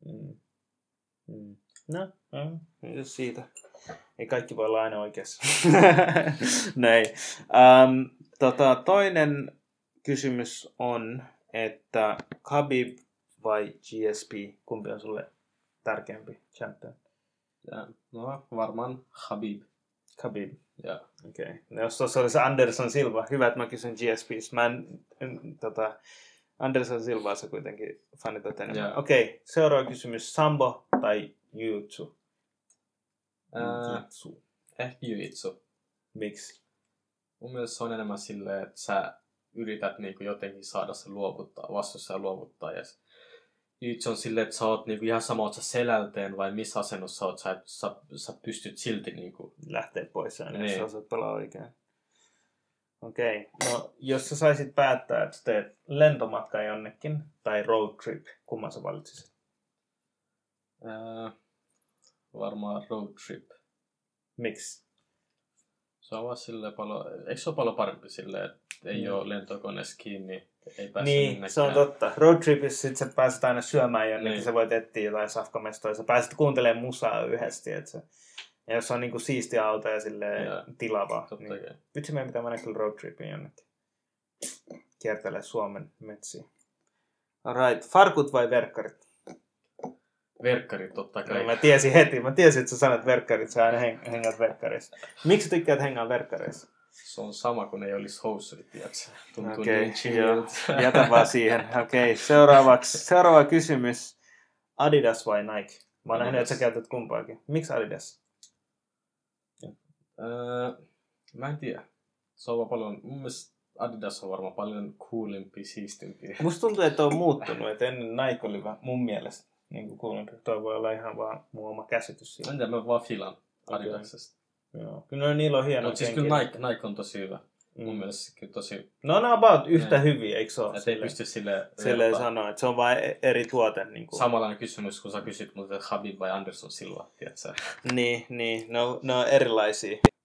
No, siitä. Ei kaikki voi olla aina oikeassa. Näin. Toinen kysymys on, että Khabib vai GSP, kumpi on sulle tärkeämpi champion? No, varmaan Khabib. Khabib. Ja. Okei. Okay. No, jos tuossa oli se Anderson Silva, hyvä, että mä kysyn GSPs. Anderson Silvaa sä kuitenkin fanitat enemmän. Okei, seuraava kysymys. Sambo tai Jiu-Jitsu? Ehkä Jiu-Jitsu. Miksi? Mun mielestä se on enemmän silleen, että sä yrität niinku jotenkin saada se luovuttaa, vastuussa luovuttaa. Ja Jiu-Jitsu on silleen, että sä oot niinku ihan sama, oot sä selälteen vai missä asennossa oot, sä pystyt silti niinku lähteä pois aina, niin. Jos sä osaat pelaa oikein. Okei. No, jos sä saisit päättää, että teet lentomatkan jonnekin tai road trip, kumman sä valitsisit? Varmaan road trip. Miksi? Se on vaan silleen paljon, eikö se ole paljon parempi silleen, että ei ole lentokoneessa kiinni, ei pääse niin, minnekään. Se on totta. Road tripissä sit sä pääset aina syömään jonnekin, niin. Sä voit etsiä jotain safkamestoa, sä pääset kuuntelemaan musaa yhdesti, ja jos on niinku siistiä auto ja silleen tilavaa, niin vitsi meidän pitää mennä kyllä road tripiin jonnekin. Kiertelee Suomen metsiä. Alright, farkut vai verkkarit? Verkkarit totta kai. No, mä tiesin heti, että sä sanot verkkarit, sä aina hengaat verkkareissa. Miksi tykkäät hengaa verkkareissa? Se on sama kuin ei olisi housurit, tiiäksä. Tuntuu niin chilliltä. Jätä vaan siihen. Okei, seuraava kysymys. Adidas vai Nike? Mä oon nähnyt, että sä käytät kumpaakin. Miksi Adidas? Mä en tiedä. Se on paljon, mun mielestä Adidas on varmaan paljon coolimpi, siistimpi. Musta tuntuu, että on muuttunut, että ennen Nike oli mun mielestä niin coolimpi. Toi voi olla ihan vaan mun oma käsitys siitä. En tiedä, mä vaan filan Adidaksesta. Joo. Kyllä niillä on hienoja. Mutta siis kyllä Nike on tosi hyvä. Mun mielestä kyllä tosi. No ne on about yhtä hyviä, eikö se ole? Että ei pysty silleen sanoa, että se on vain eri tuote. Niin kuin. Samanlainen kysymys, kun sä kysyt, mutta Khabib vai Anderson Silva, tiedätkö? Niin, ne on erilaisia.